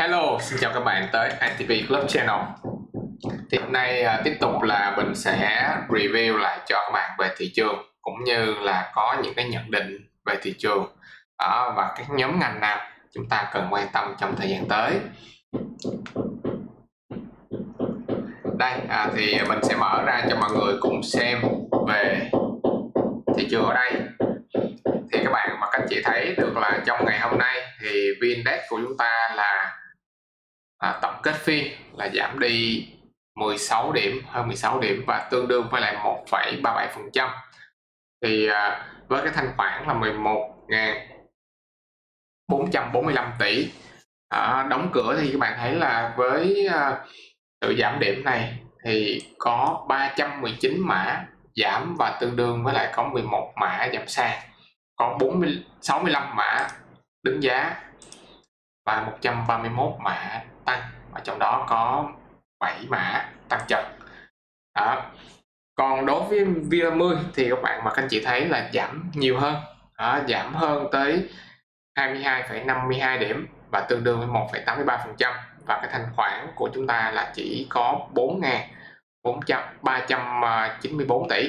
Hello, xin chào các bạn tới ITP Club Channel. Thì hôm nay tiếp tục là mình sẽ review lại cho các bạn về thị trường cũng như là có những cái nhận định về thị trường và các nhóm ngành nào chúng ta cần quan tâm trong thời gian tới. Đây thì mình sẽ mở ra cho mọi người cùng xem về thị trường ở đây. Thì các bạn và các anh chị thấy được là trong ngày hôm nay thì VN-Index của chúng ta là tổng kết phiên là giảm đi 16 điểm, hơn 16 điểm và tương đương với lại 1,37%. Thì với cái thanh khoản là 11.445 tỷ. Đóng cửa thì các bạn thấy là với sự giảm điểm này thì có 319 mã giảm và tương đương với lại có 11 mã giảm sàn, có 65 mã đứng giá và 131 mã tăng, và trong đó có 7 mã tăng trần. Còn đối với VN30 thì các bạn mà các anh chị thấy là giảm nhiều hơn, giảm hơn tới 22,52 điểm và tương đương với 1,83%, và cái thanh khoản của chúng ta là chỉ có 4.394 tỷ.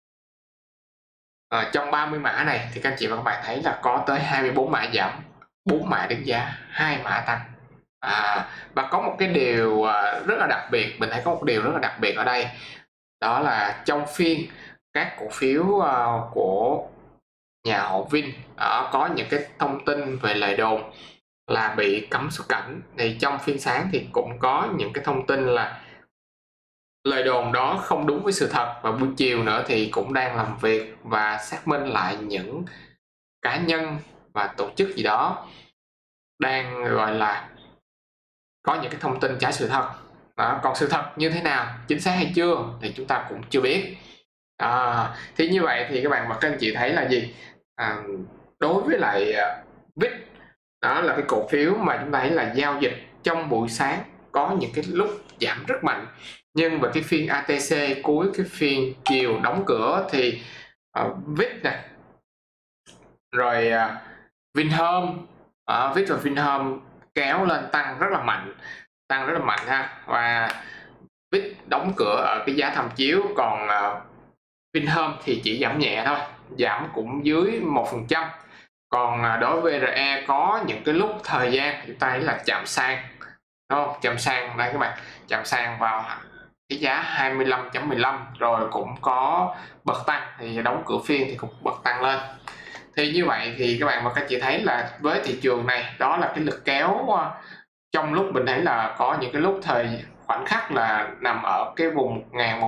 Trong 30 mã này thì các anh chị và các bạn thấy là có tới 24 mã giảm, 4 mã đứng giá, 2 mã tăng. Và có một cái điều rất là đặc biệt, mình thấy có một điều rất là đặc biệt ở đây, đó là trong phiên các cổ phiếu của nhà họ Vin có những cái thông tin về lời đồn là bị cấm xuất cảnh. Thì trong phiên sáng thì cũng có những cái thông tin là lời đồn đó không đúng với sự thật, và buổi chiều nữa thì cũng đang làm việc và xác minh lại những cá nhân và tổ chức gì đó đang gọi là có những cái thông tin trái sự thật. Còn sự thật như thế nào, chính xác hay chưa thì chúng ta cũng chưa biết. Thì như vậy thì các bạn và các anh chị thấy là gì? Đối với lại VIX, đó là cái cổ phiếu mà chúng ta thấy là giao dịch trong buổi sáng có những cái lúc giảm rất mạnh, nhưng về cái phiên ATC cuối cái phiên chiều đóng cửa thì VIX này rồi Vinhome, VIX và Vinhome kéo lên tăng rất là mạnh ha. Và VIX đóng cửa ở cái giá tham chiếu, còn Vinhome thì chỉ giảm nhẹ thôi, giảm cũng dưới 1%. Còn đối với VRE có những cái lúc thời gian chúng ta thấy là chạm sàn, đúng không? Chạm sàn đây các bạn, chạm sàn vào cái giá 25.15 rồi cũng có bật tăng, thì đóng cửa phiên thì cũng bật tăng lên. Thì như vậy thì các bạn và các chị thấy là với thị trường này, đó là cái lực kéo trong lúc mình thấy là có những cái lúc khoảnh khắc là nằm ở cái vùng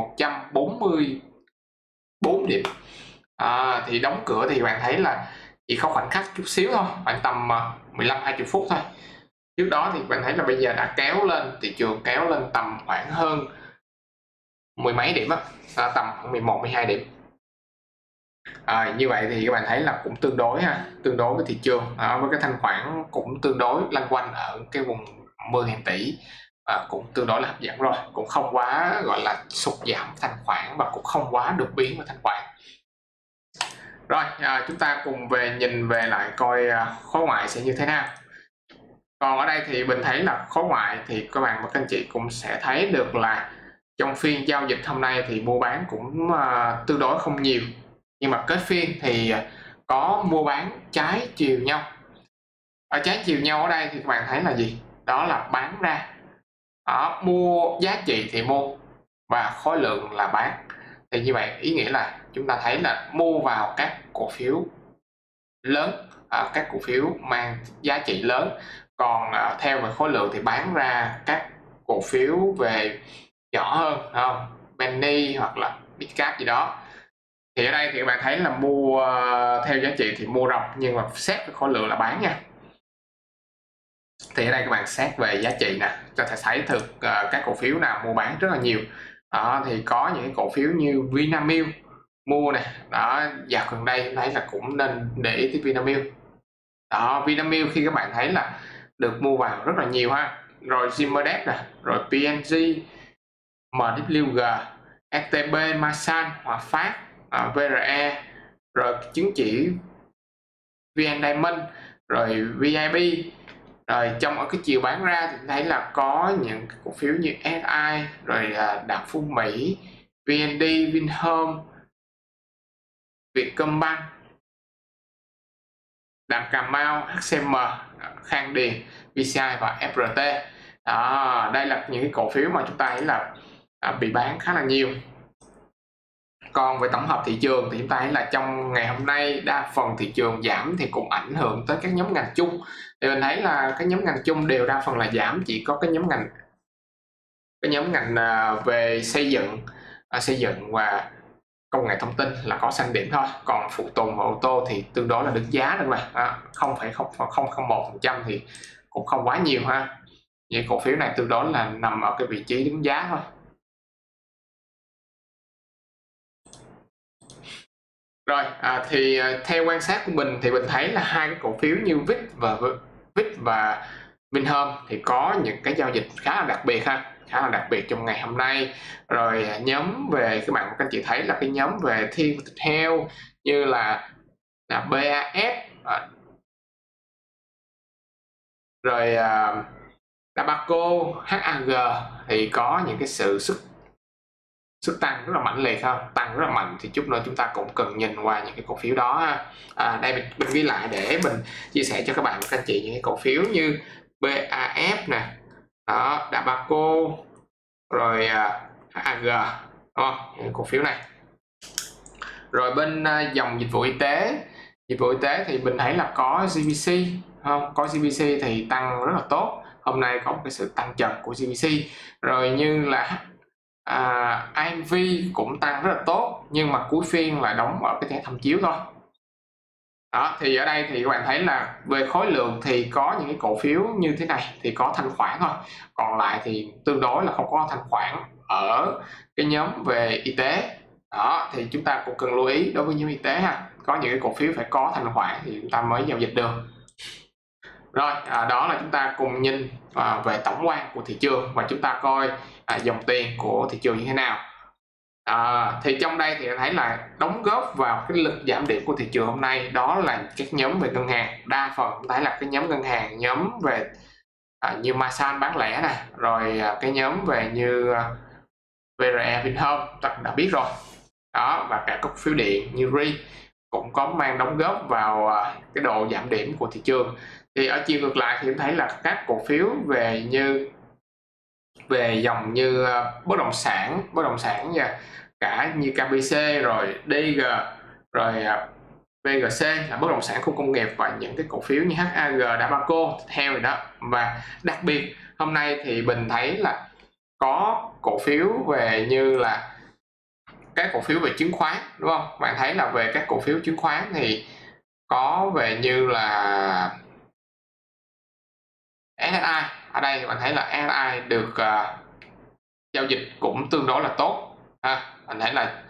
1144 điểm. Thì đóng cửa thì bạn thấy là chỉ có khoảnh khắc chút xíu thôi, khoảng tầm 15-20 phút thôi. Trước đó thì bạn thấy là bây giờ đã kéo lên, thị trường kéo lên tầm khoảng hơn mười mấy điểm tầm khoảng 11-12 điểm. Như vậy thì các bạn thấy là cũng tương đối với thị trường, với cái thanh khoản cũng tương đối lanh quanh ở cái vùng 10.000 tỷ, cũng tương đối là hấp dẫn rồi, cũng không quá gọi là sụt giảm thanh khoản và cũng không quá đột biến của thanh khoản. Rồi chúng ta cùng nhìn về lại coi khối ngoại sẽ như thế nào. Còn ở đây thì mình thấy là khối ngoại thì các bạn và các anh chị cũng sẽ thấy được là trong phiên giao dịch hôm nay thì mua bán cũng tương đối không nhiều, nhưng mà kết phiên thì có mua bán trái chiều nhau. Ở trái chiều nhau ở đây thì các bạn thấy là gì? Đó là bán ra, mua giá trị thì mua và khối lượng là bán. Thì như vậy ý nghĩa là chúng ta thấy là mua vào các cổ phiếu lớn, các cổ phiếu mang giá trị lớn, còn theo về khối lượng thì bán ra các cổ phiếu về nhỏ hơn, không? Penny hoặc là Midcap gì đó. Thì ở đây thì các bạn thấy là mua theo giá trị thì mua ròng, nhưng mà xét về khối lượng là bán nha. Thì ở đây các bạn xét về giá trị nè, cho thể thấy được các cổ phiếu nào mua bán rất là nhiều. Thì có những cổ phiếu như Vinamilk mua này, dạo gần đây thấy là cũng nên để ý tới Vinamilk. Vinamilk khi các bạn thấy là được mua vào rất là nhiều ha. Rồi Zimerdex nè, rồi PNG, MWG, STB, Masan, Hòa Phát, VRE, rồi chứng chỉ VN Diamond, rồi VIP, Rồi trong ở cái chiều bán ra thì thấy là có những cổ phiếu như SI, rồi Đạm Phú Mỹ, VND, Vinhome, Vietcombank, Đạm Cà Mau, HCM, Khang Điền, VCI và FRT. Đó, đây là những cái cổ phiếu mà chúng ta thấy là bị bán khá là nhiều. Còn về tổng hợp thị trường thì chúng ta thấy là trong ngày hôm nay đa phần thị trường giảm thì cũng ảnh hưởng tới các nhóm ngành chung. Thì mình thấy là các nhóm ngành chung đều đa phần là giảm, chỉ có cái nhóm ngành về xây dựng và công nghệ thông tin là có xanh điểm thôi. Còn phụ tùng và ô tô thì tương đối là đứng giá được mà 0,001% thì cũng không quá nhiều ha. Những cổ phiếu này tương đối là nằm ở cái vị trí đứng giá thôi. Rồi thì theo quan sát của mình thì mình thấy là hai cái cổ phiếu như VIX và Vinhome thì có những cái giao dịch khá là đặc biệt ha, khá là đặc biệt trong ngày hôm nay. Rồi nhóm về các bạn chị thấy là cái nhóm về Thiên Health như là BAS, rồi Dabaco, HAG thì có những cái sức tăng rất là mạnh liệt ha, tăng rất là mạnh, thì chút nữa chúng ta cũng cần nhìn qua những cái cổ phiếu đó ha. Đây mình ghi lại để mình chia sẻ cho các bạn các anh chị những cái cổ phiếu như BAF nè, đó, Dabaco, rồi HAG, đúng không? Những cổ phiếu này. Rồi bên dòng dịch vụ y tế thì mình thấy là có GBC không? Có GBC thì tăng rất là tốt. Hôm nay có một cái sự tăng trần của GBC. Rồi như là IMV cũng tăng rất là tốt, nhưng mà cuối phiên là đóng ở cái thẻ tham chiếu thôi. Đó, thì ở đây thì các bạn thấy là về khối lượng thì có những cái cổ phiếu như thế này thì có thanh khoản thôi, còn lại thì tương đối là không có thanh khoản ở cái nhóm về y tế. Đó, thì chúng ta cũng cần lưu ý đối với nhóm y tế ha, có những cái cổ phiếu phải có thanh khoản thì chúng ta mới giao dịch được. Rồi đó là chúng ta cùng nhìn về tổng quan của thị trường và chúng ta coi dòng tiền của thị trường như thế nào. Thì trong đây thì thấy là đóng góp vào cái lực giảm điểm của thị trường hôm nay đó là các nhóm về ngân hàng. Đa phần cũng thấy là cái nhóm ngân hàng, nhóm về như Masan bán lẻ nè, rồi cái nhóm về như VRE, Vinhome ta đã biết rồi đó, và cả các phiếu điện như RI cũng có mang đóng góp vào cái độ giảm điểm của thị trường. Thì ở chiều ngược lại thì em thấy là các cổ phiếu về dòng như bất động sản nha, cả như KBC, rồi DG, rồi VGC là bất động sản khu công nghiệp, và những cái cổ phiếu như HAG, Dabaco theo rồi đó. Và đặc biệt hôm nay thì mình thấy là có cổ phiếu về như là các cổ phiếu về chứng khoán, đúng không? Bạn thấy là về các cổ phiếu chứng khoán thì có về như là SSI. Ở đây bạn thấy là SSI được giao dịch cũng tương đối là tốt ha. Bạn thấy là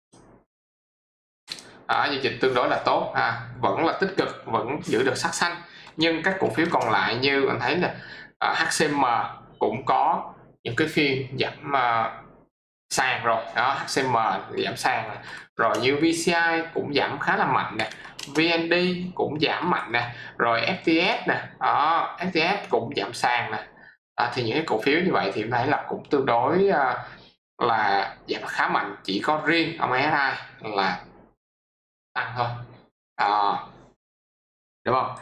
giao dịch tương đối là tốt ha, vẫn là tích cực, vẫn giữ được sắc xanh. Nhưng các cổ phiếu còn lại như bạn thấy là HCM cũng có những cái phiên giảm sàn rồi đó, HCM giảm sàn rồi, như VCI cũng giảm khá là mạnh nè, VND cũng giảm mạnh nè, rồi FTS nè, đó, FTS cũng giảm sàn nè. Thì những cái cổ phiếu như vậy thì em thấy là cũng tương đối là giảm khá mạnh, chỉ có riêng ông SI là tăng thôi, đúng không?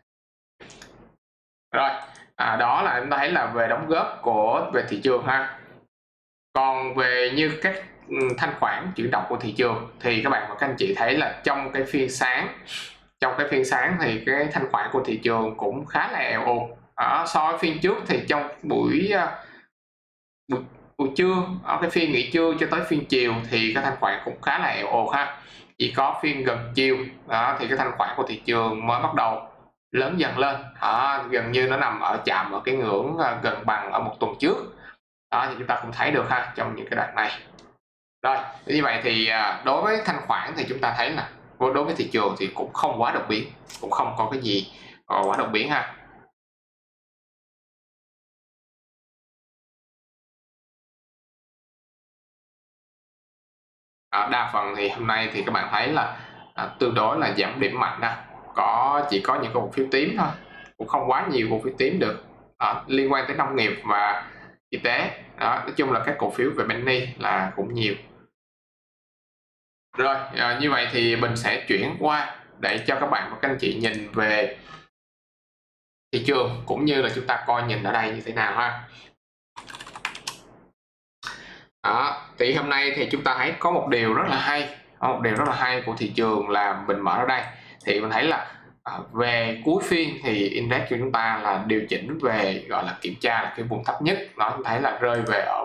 Rồi đó là em thấy là về đóng góp về thị trường ha. Còn về như các thanh khoản chuyển động của thị trường thì các bạn và các anh chị thấy là trong cái phiên sáng thì cái thanh khoản của thị trường cũng khá là eo uột. So với phiên trước thì trong buổi trưa, ở cái phiên nghỉ trưa cho tới phiên chiều thì cái thanh khoản cũng khá là eo uột ha. Chỉ có phiên gần chiều đó thì cái thanh khoản của thị trường mới bắt đầu lớn dần lên, gần như nó nằm chạm ở cái ngưỡng gần bằng ở một tuần trước. Đó thì chúng ta cũng thấy được ha trong những cái đoạn này. Rồi như vậy thì đối với thanh khoản thì chúng ta thấy là đối với thị trường thì cũng không quá đột biến, cũng không có cái gì quá đột biến ha. Đa phần thì hôm nay thì các bạn thấy là tương đối là giảm điểm mạnh, chỉ có những cổ phiếu tím thôi, cũng không quá nhiều cổ phiếu tím được liên quan tới nông nghiệp và y tế. Đó, nói chung là các cổ phiếu về penny là cũng nhiều. Rồi như vậy thì mình sẽ chuyển qua để cho các bạn và các anh chị nhìn về thị trường, cũng như là chúng ta coi nhìn ở đây như thế nào ha. Đó, thì hôm nay thì chúng ta thấy có một điều rất là hay, của thị trường là mình mở ở đây thì mình thấy là về cuối phiên thì index của chúng ta là điều chỉnh về, gọi là kiểm tra là cái vùng thấp nhất, nó thấy là rơi về ở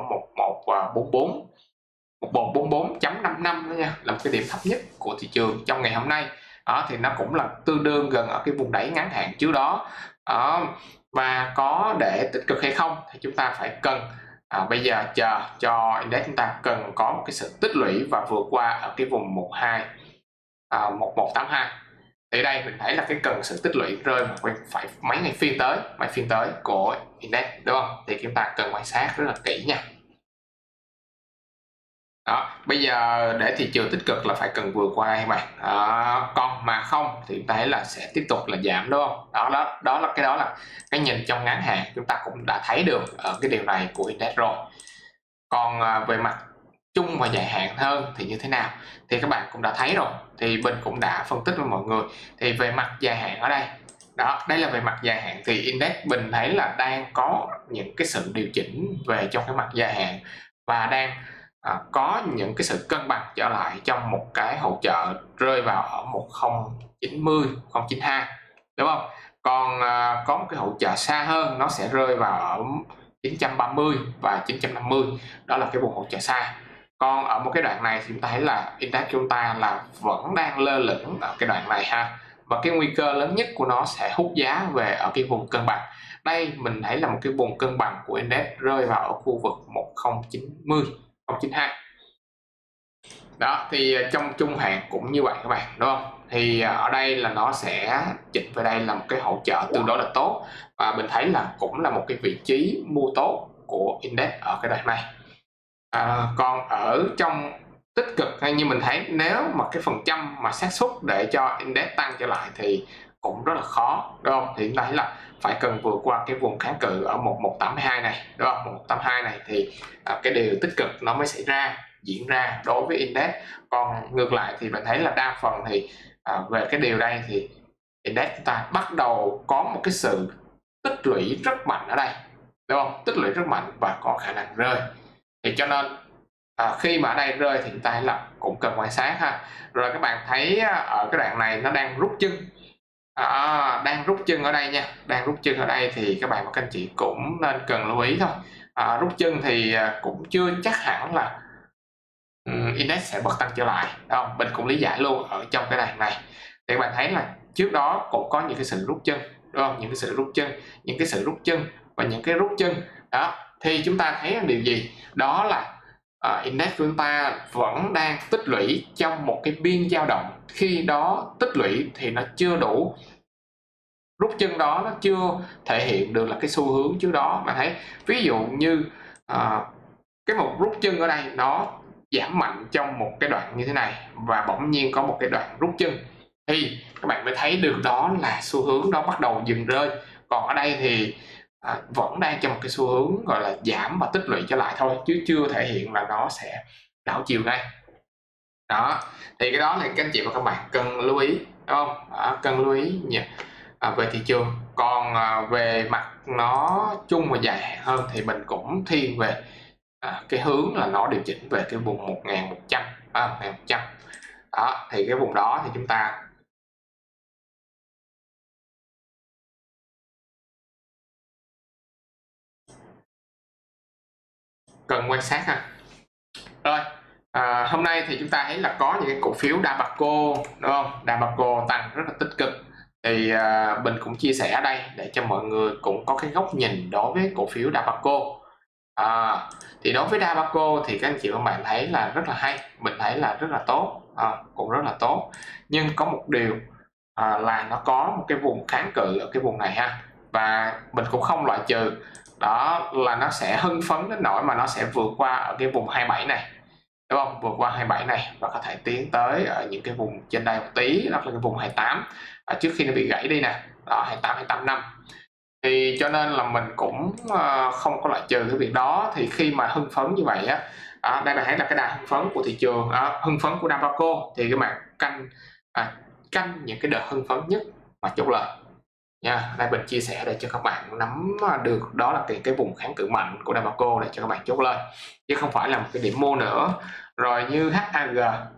1144.55 đó nha, là một cái điểm thấp nhất của thị trường trong ngày hôm nay. Đó, thì nó cũng là tương đương gần ở cái vùng đáy ngắn hạn trước đó. Và có để tích cực hay không thì chúng ta phải cần bây giờ chờ cho index chúng ta cần có một cái sự tích lũy và vượt qua ở cái vùng 1182. Thì đây mình thấy là cái cần sự tích lũy rơi phải mấy phiên tới của index, đúng không? Thì chúng ta cần quan sát rất là kỹ nha. Đó, bây giờ để thị trường tích cực là phải cần vượt qua đây các bạn. Còn mà không thì chúng ta thấy là sẽ tiếp tục là giảm, đúng không? Đó là cái nhìn trong ngắn hạn, chúng ta cũng đã thấy được ở cái điều này của index rồi. Còn về mặt chung và dài hạn hơn thì như thế nào thì các bạn cũng đã thấy rồi, thì mình cũng đã phân tích với mọi người. Thì về mặt dài hạn ở đây, đây là về mặt dài hạn thì index mình thấy là đang có những cái sự điều chỉnh về trong cái mặt dài hạn và đang có những cái sự cân bằng trở lại trong một cái hỗ trợ rơi vào ở 1090, 092, đúng không? Còn có một cái hỗ trợ xa hơn, nó sẽ rơi vào ở 930 và 950, đó là cái vùng hỗ trợ xa. Còn ở một cái đoạn này thì chúng ta thấy là index của chúng ta là vẫn đang lơ lửng ở cái đoạn này ha, và cái nguy cơ lớn nhất của nó sẽ hút giá về ở cái vùng cân bằng. Đây mình thấy là một cái vùng cân bằng của index rơi vào ở khu vực 1090, 092. Đó, thì trong trung hạn cũng như vậy các bạn, đúng không? Thì ở đây là nó sẽ chỉnh về đây là một cái hỗ trợ tương đối là tốt, và mình thấy là cũng là một cái vị trí mua tốt của index ở cái đoạn này. Còn ở trong tích cực hay như mình thấy, nếu mà cái phần trăm mà xác suất để cho index tăng trở lại thì cũng rất là khó, đúng không? Thì chúng ta thấy là phải cần vượt qua cái vùng kháng cự ở 1182 này, đúng không? 1182 này thì cái điều tích cực nó mới diễn ra đối với index. Còn ngược lại thì mình thấy là đa phần thì về cái điều đây thì index chúng ta bắt đầu có một cái sự tích lũy rất mạnh ở đây, đúng không? Tích lũy rất mạnh và có khả năng rơi. Thì cho nên khi mà ở đây rơi thì chúng ta là cũng cần quan sát ha. Rồi các bạn thấy ở cái đoạn này nó đang rút chân, đang rút chân ở đây nha, đang rút chân ở đây thì các bạn và các anh chị cũng nên cần lưu ý thôi. Rút chân thì cũng chưa chắc hẳn là index sẽ bật tăng trở lại, đúng không? Mình cũng lý giải luôn ở trong cái đoạn này thì các bạn thấy là trước đó cũng có những cái sự rút chân, đúng không? Những cái sự rút chân và những cái rút chân đó, thì chúng ta thấy điều gì? Đó là index của chúng ta vẫn đang tích lũy trong một cái biên dao động, khi đó tích lũy thì nó chưa đủ, rút chân đó nó chưa thể hiện được là cái xu hướng trước đó. Bạn thấy ví dụ như cái một rút chân ở đây nó giảm mạnh trong một cái đoạn như thế này và bỗng nhiên có một cái đoạn rút chân thì các bạn mới thấy được đó là xu hướng đó bắt đầu dừng rơi. Còn ở đây thì vẫn đang trong một cái xu hướng gọi là giảm và tích lũy trở lại thôi, chứ chưa thể hiện là nó sẽ đảo chiều ngay. Đó, thì cái đó là các anh chị và các bạn cần lưu ý, đúng không? Cần lưu ý nha về thị trường. Còn về mặt nó chung và dài hạn hơn thì mình cũng thiên về cái hướng là nó điều chỉnh về cái vùng 1100, 1100. Đó, thì cái vùng đó thì chúng ta cần quan sát ha. Rồi, hôm nay thì chúng ta thấy là có những cái cổ phiếu Dabaco, đúng không? Dabaco tăng rất là tích cực. Thì mình cũng chia sẻ ở đây để cho mọi người cũng có cái góc nhìn đối với cổ phiếu Dabaco. Thì đối với Dabaco thì các anh chị và các bạn thấy là rất là hay, mình thấy là rất là tốt, cũng rất là tốt. Nhưng có một điều là nó có một cái vùng kháng cự ở cái vùng này ha, và mình cũng không loại trừ đó là nó sẽ hưng phấn đến nỗi mà nó sẽ vượt qua ở cái vùng 27 này, đúng không? Vượt qua 27 này và có thể tiến tới ở những cái vùng trên đây một tí, đó là cái vùng 28 trước khi nó bị gãy đi nè. đó, 28 năm. Thì cho nên là mình cũng không có loại trừ cái việc đó. Thì khi mà hưng phấn như vậy á, đây bạn thấy là cái đà hưng phấn của thị trường, hưng phấn của Davaco, thì các bạn canh những cái đợt hưng phấn nhất mà chốt lời nha. Đây mình chia sẻ để cho các bạn nắm được đó là cái vùng kháng cự mạnh của Davaco để cho các bạn chốt lời, chứ không phải là một cái điểm mua nữa. Rồi như HAG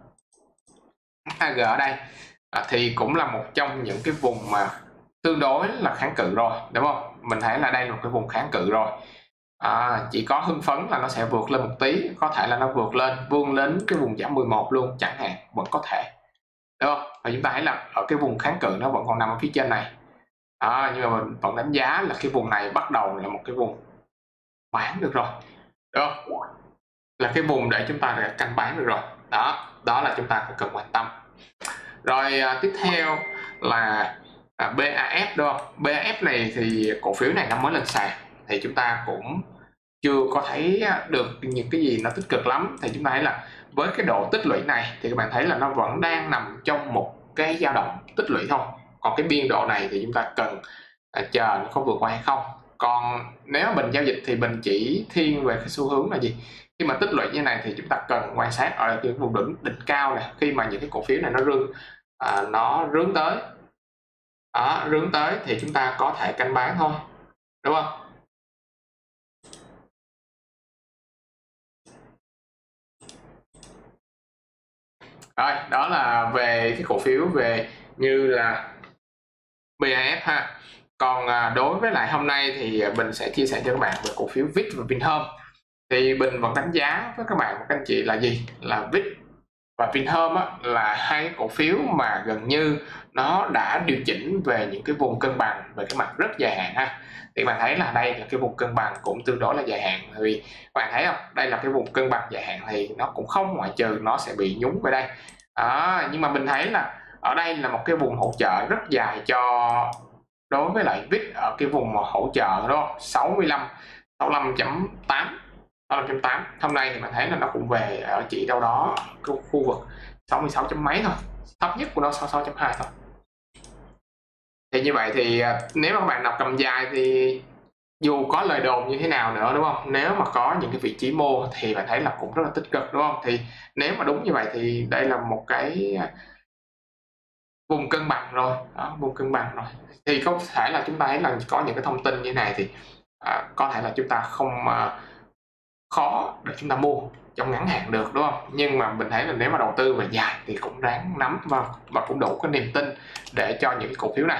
ở đây thì cũng là một trong những cái vùng mà tương đối là kháng cự rồi, đúng không? Mình thấy là đây là một cái vùng kháng cự rồi. Chỉ có hưng phấn là nó sẽ vượt lên một tí, có thể là nó vượt lên vươn đến cái vùng giảm 11 luôn chẳng hạn, vẫn có thể, đúng không? Và chúng ta thấy là ở cái vùng kháng cự nó vẫn còn nằm ở phía trên này. Nhưng mà mình vẫn đánh giá là cái vùng này bắt đầu là một cái vùng bán được rồi, đúng không? Là cái vùng để chúng ta canh bán được rồi. Đó là chúng ta cần quan tâm. Rồi tiếp theo là BAF, đúng không? BAF này thì cổ phiếu này nó mới lên sàn, thì chúng ta cũng chưa có thấy được những cái gì nó tích cực lắm. Thì chúng ta thấy là với cái độ tích lũy này thì các bạn thấy là nó vẫn đang nằm trong một cái dao động tích lũy thôi. Còn cái biên độ này thì chúng ta cần chờ nó có vượt qua hay không. Còn nếu mình giao dịch thì mình chỉ thiên về cái xu hướng là gì? Khi mà tích lũy như này thì chúng ta cần quan sát ở cái vùng đỉnh cao này, khi mà những cái cổ phiếu này nó rhướng tới thì chúng ta có thể canh bán thôi, đúng không? Rồi, đó là về cái cổ phiếu về như là BAF ha. Còn đối với lại hôm nay thì mình sẽ chia sẻ cho các bạn về cổ phiếu VIX và Vinhome. Thì mình vẫn đánh giá với các bạn và các anh chị là gì? Là VIX và Vinhome là hai cổ phiếu mà gần như nó đã điều chỉnh về những cái vùng cân bằng về cái mặt rất dài hạn ha. Thì bạn thấy là đây là cái vùng cân bằng cũng tương đối là dài hạn, vì bạn thấy không, đây là cái vùng cân bằng dài hạn thì nó cũng không ngoại trừ nó sẽ bị nhúng về đây. Nhưng mà mình thấy là ở đây là một cái vùng hỗ trợ rất dài cho đối với lại VIX ở cái vùng hỗ trợ đó 65.8. Hôm nay thì mình thấy là nó cũng về ở chỉ đâu đó cái khu vực 66 chấm mấy thôi, thấp nhất của nó 66.2 thôi. Thì như vậy thì nếu mà các bạn nào cầm dài thì dù có lời đồn như thế nào nữa, đúng không, nếu mà có những cái vị trí mua thì bạn thấy là cũng rất là tích cực, đúng không? Thì nếu mà đúng như vậy thì đây là một cái vùng cân bằng rồi, vùng cân bằng rồi. Thì có thể là chúng ta thấy là có những cái thông tin như này thì có thể là chúng ta không khó để chúng ta mua trong ngắn hạn được, đúng không? Nhưng mà mình thấy là nếu mà đầu tư về dài thì cũng ráng nắm và cũng đủ cái niềm tin để cho những cái cổ phiếu này.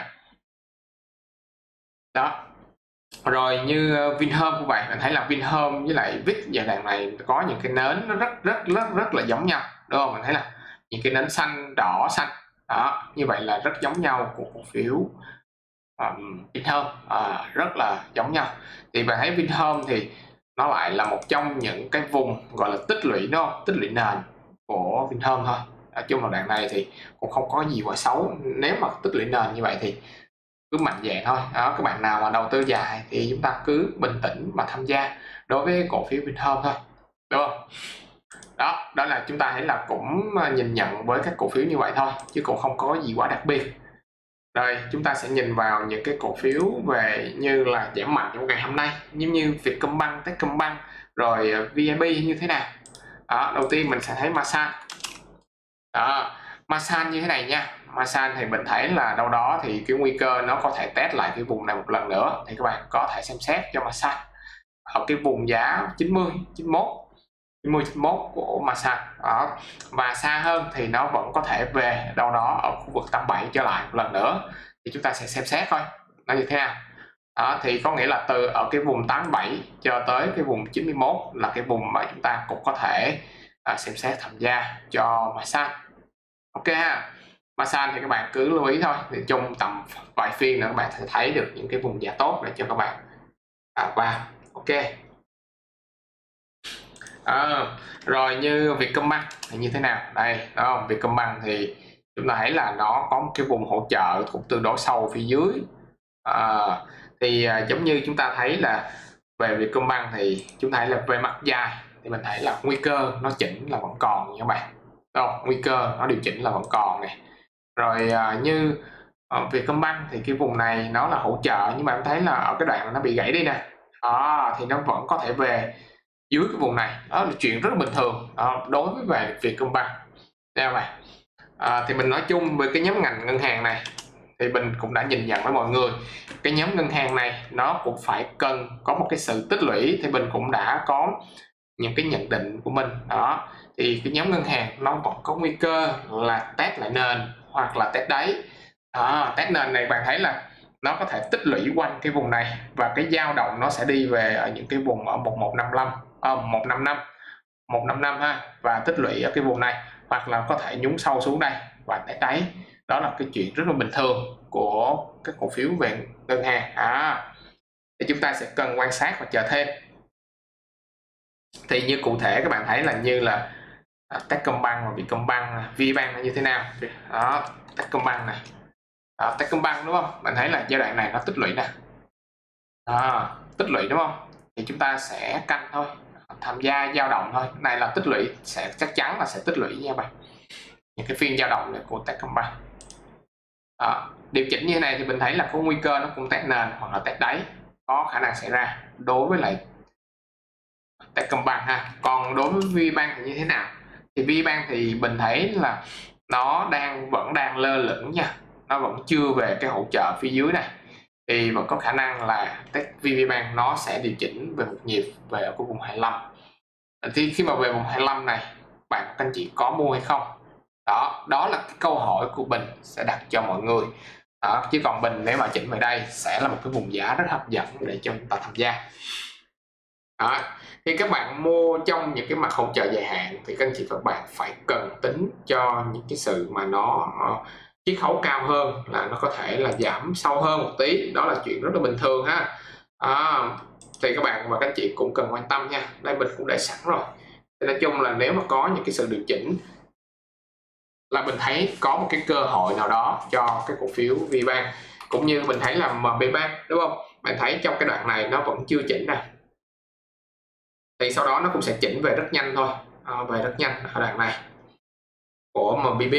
Đó. Rồi như Vinhome cũng vậy, mình thấy là Vinhome với lại VIX giai đoạn này có những cái nến nó rất là giống nhau, đúng không? Mình thấy là những cái nến xanh đỏ xanh đó, như vậy là rất giống nhau của cổ phiếu Vinhome, rất là giống nhau. Thì bạn thấy Vinhome thì nó lại là một trong những cái vùng gọi là tích lũy, đúng không? Tích lũy nền của Vinhome thôi. Ở chung là đoạn này thì cũng không có gì quá xấu, nếu mà tích lũy nền như vậy thì cứ mạnh dạn thôi. Các bạn nào mà đầu tư dài thì chúng ta cứ bình tĩnh mà tham gia đối với cổ phiếu Vinhome thôi, đúng không? Đó là chúng ta thấy là cũng nhìn nhận với các cổ phiếu như vậy thôi, chứ cũng không có gì quá đặc biệt. Rồi chúng ta sẽ nhìn vào những cái cổ phiếu về như là giảm mạnh trong ngày hôm nay, giống như Vietcombank, Techcombank, rồi VIB như thế nào. Đầu tiên mình sẽ thấy Masan. Masan như thế này nha. Masan thì mình thấy là đâu đó thì cái nguy cơ nó có thể test lại cái vùng này một lần nữa, thì các bạn có thể xem xét cho Masan ở cái vùng giá 90-91 của Masan đó. Và xa hơn thì nó vẫn có thể về đâu đó ở khu vực 87 trở lại một lần nữa, thì chúng ta sẽ xem xét thôi nó như thế nào. Thì có nghĩa là từ ở cái vùng 87 cho tới cái vùng 91 là cái vùng mà chúng ta cũng có thể xem xét tham gia cho Masan. Ok ha. Masan thì các bạn cứ lưu ý thôi, thì trong tầm vài phiên nữa các bạn sẽ thấy được những cái vùng giá tốt để cho các bạn vào. Ok. Rồi như Vietcombank thì như thế nào đây, đó không? Vietcombank thì chúng ta thấy là nó có một cái vùng hỗ trợ cũng tương đối sâu phía dưới. Giống như chúng ta thấy là về Vietcombank thì chúng ta thấy là về mặt dài thì mình thấy là nguy cơ nó chỉnh là vẫn còn nha các bạn, nguy cơ nó điều chỉnh là vẫn còn này. Rồi như Vietcombank thì cái vùng này nó là hỗ trợ, nhưng mà em thấy là ở cái đoạn nó bị gãy đi nè, đó, thì nó vẫn có thể về dưới cái vùng này, đó là chuyện rất là bình thường đó, đối với về Vietcombank. Đây này, thì mình nói chung về cái nhóm ngành ngân hàng này thì mình cũng đã nhìn nhận với mọi người, cái nhóm ngân hàng này nó cũng phải cần có một cái sự tích lũy, thì mình cũng đã có những cái nhận định của mình đó. Thì cái nhóm ngân hàng nó vẫn có nguy cơ là test lại nền hoặc là test đáy. Test nền này bạn thấy là nó có thể tích lũy quanh cái vùng này, và cái dao động nó sẽ đi về ở những cái vùng ở 1155, 155, 155 ha, và tích lũy ở cái vùng này, hoặc là có thể nhúng sâu xuống đây và test đáy. Đó là cái chuyện rất là bình thường của các cổ phiếu về ngân hàng. Thì chúng ta sẽ cần quan sát và chờ thêm. Thì như cụ thể các bạn thấy là như là Techcombank và Vietcombank, VBank là như thế nào đó. Techcombank này, Techcombank đúng không, bạn thấy là giai đoạn này nó tích lũy nè, tích lũy đúng không, thì chúng ta sẽ canh thôi, tham gia dao động thôi. Này là tích lũy, sẽ chắc chắn là sẽ tích lũy nha bạn, những cái phiên dao động này của Techcombank. Điều chỉnh như thế này thì mình thấy là có nguy cơ nó cũng test nền hoặc là test đáy, có khả năng xảy ra đối với lại Techcombank ha. Còn đối với VBank thì như thế nào? Thì VBank thì mình thấy là nó vẫn đang lơ lửng nha, nó vẫn chưa về cái hỗ trợ phía dưới này, thì vẫn có khả năng là VBank nó sẽ điều chỉnh về một nhịp về ở cái vùng 25. Thì khi mà về vùng 25 này, bạn các anh chị có mua hay không? Đó là cái câu hỏi của mình sẽ đặt cho mọi người. Chứ còn mình nếu mà chỉnh về đây sẽ là một cái vùng giá rất hấp dẫn để cho chúng ta tham gia. Thì các bạn mua trong những cái mặt hỗ trợ dài hạn thì các anh chị các bạn phải cần tính cho những cái sự mà nó chiết khấu cao hơn, là nó có thể là giảm sâu hơn một tí, đó là chuyện rất là bình thường ha. Thì các bạn và các anh chị cũng cần quan tâm nha. Đây mình cũng để sẵn rồi. Thì nói chung là nếu mà có những cái sự điều chỉnh là mình thấy có một cái cơ hội nào đó cho cái cổ phiếu VBank, cũng như mình thấy là MBBank đúng không, bạn thấy trong cái đoạn này nó vẫn chưa chỉnh nè, thì sau đó nó cũng sẽ chỉnh về rất nhanh thôi, về rất nhanh ở đoạn này của MBB.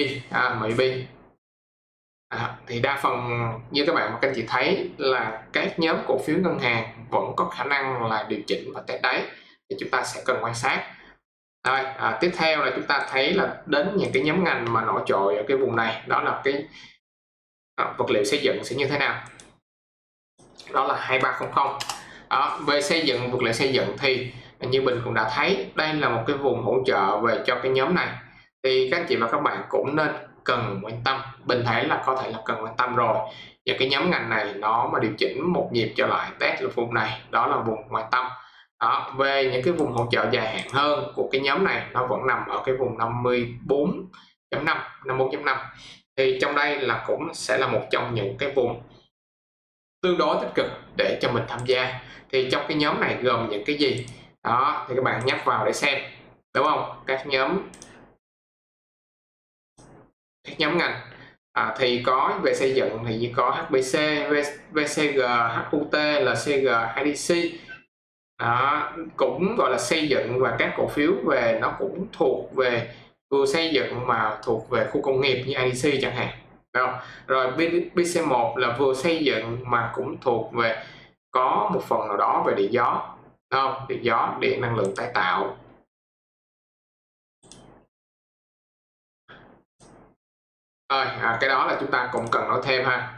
Thì đa phần như các bạn và các anh chị thấy là các nhóm cổ phiếu ngân hàng vẫn có khả năng là điều chỉnh và test đáy, thì chúng ta sẽ cần quan sát. Tiếp theo là chúng ta thấy là đến những cái nhóm ngành mà nổi trội ở cái vùng này, đó là cái vật liệu xây dựng sẽ như thế nào, đó là 2300. Về xây dựng, vật liệu xây dựng thì như mình cũng đã thấy đây là một cái vùng hỗ trợ về cho cái nhóm này, thì các anh chị và các bạn cũng nên cần quan tâm. Mình thấy là có thể là cần quan tâm rồi, và cái nhóm ngành này nó mà điều chỉnh một nhịp trở lại test là vùng này, đó là vùng quan tâm. Về những cái vùng hỗ trợ dài hạn hơn của cái nhóm này, nó vẫn nằm ở cái vùng 54.5, 54.5, thì trong đây là cũng sẽ là một trong những cái vùng tương đối tích cực để cho mình tham gia. Thì trong cái nhóm này gồm những cái gì thì các bạn nhắc vào để xem, đúng không? Các nhóm ngành thì có về xây dựng thì chỉ có HBC, VCG, HUT, LCG, IDC, cũng gọi là xây dựng, và các cổ phiếu về nó cũng thuộc về vừa xây dựng mà thuộc về khu công nghiệp như IDC chẳng hạn. Rồi BC1 là vừa xây dựng mà cũng thuộc về có một phần nào đó về điện gió, điện gió, điện năng lượng tái tạo. Cái đó là chúng ta cũng cần nói thêm ha.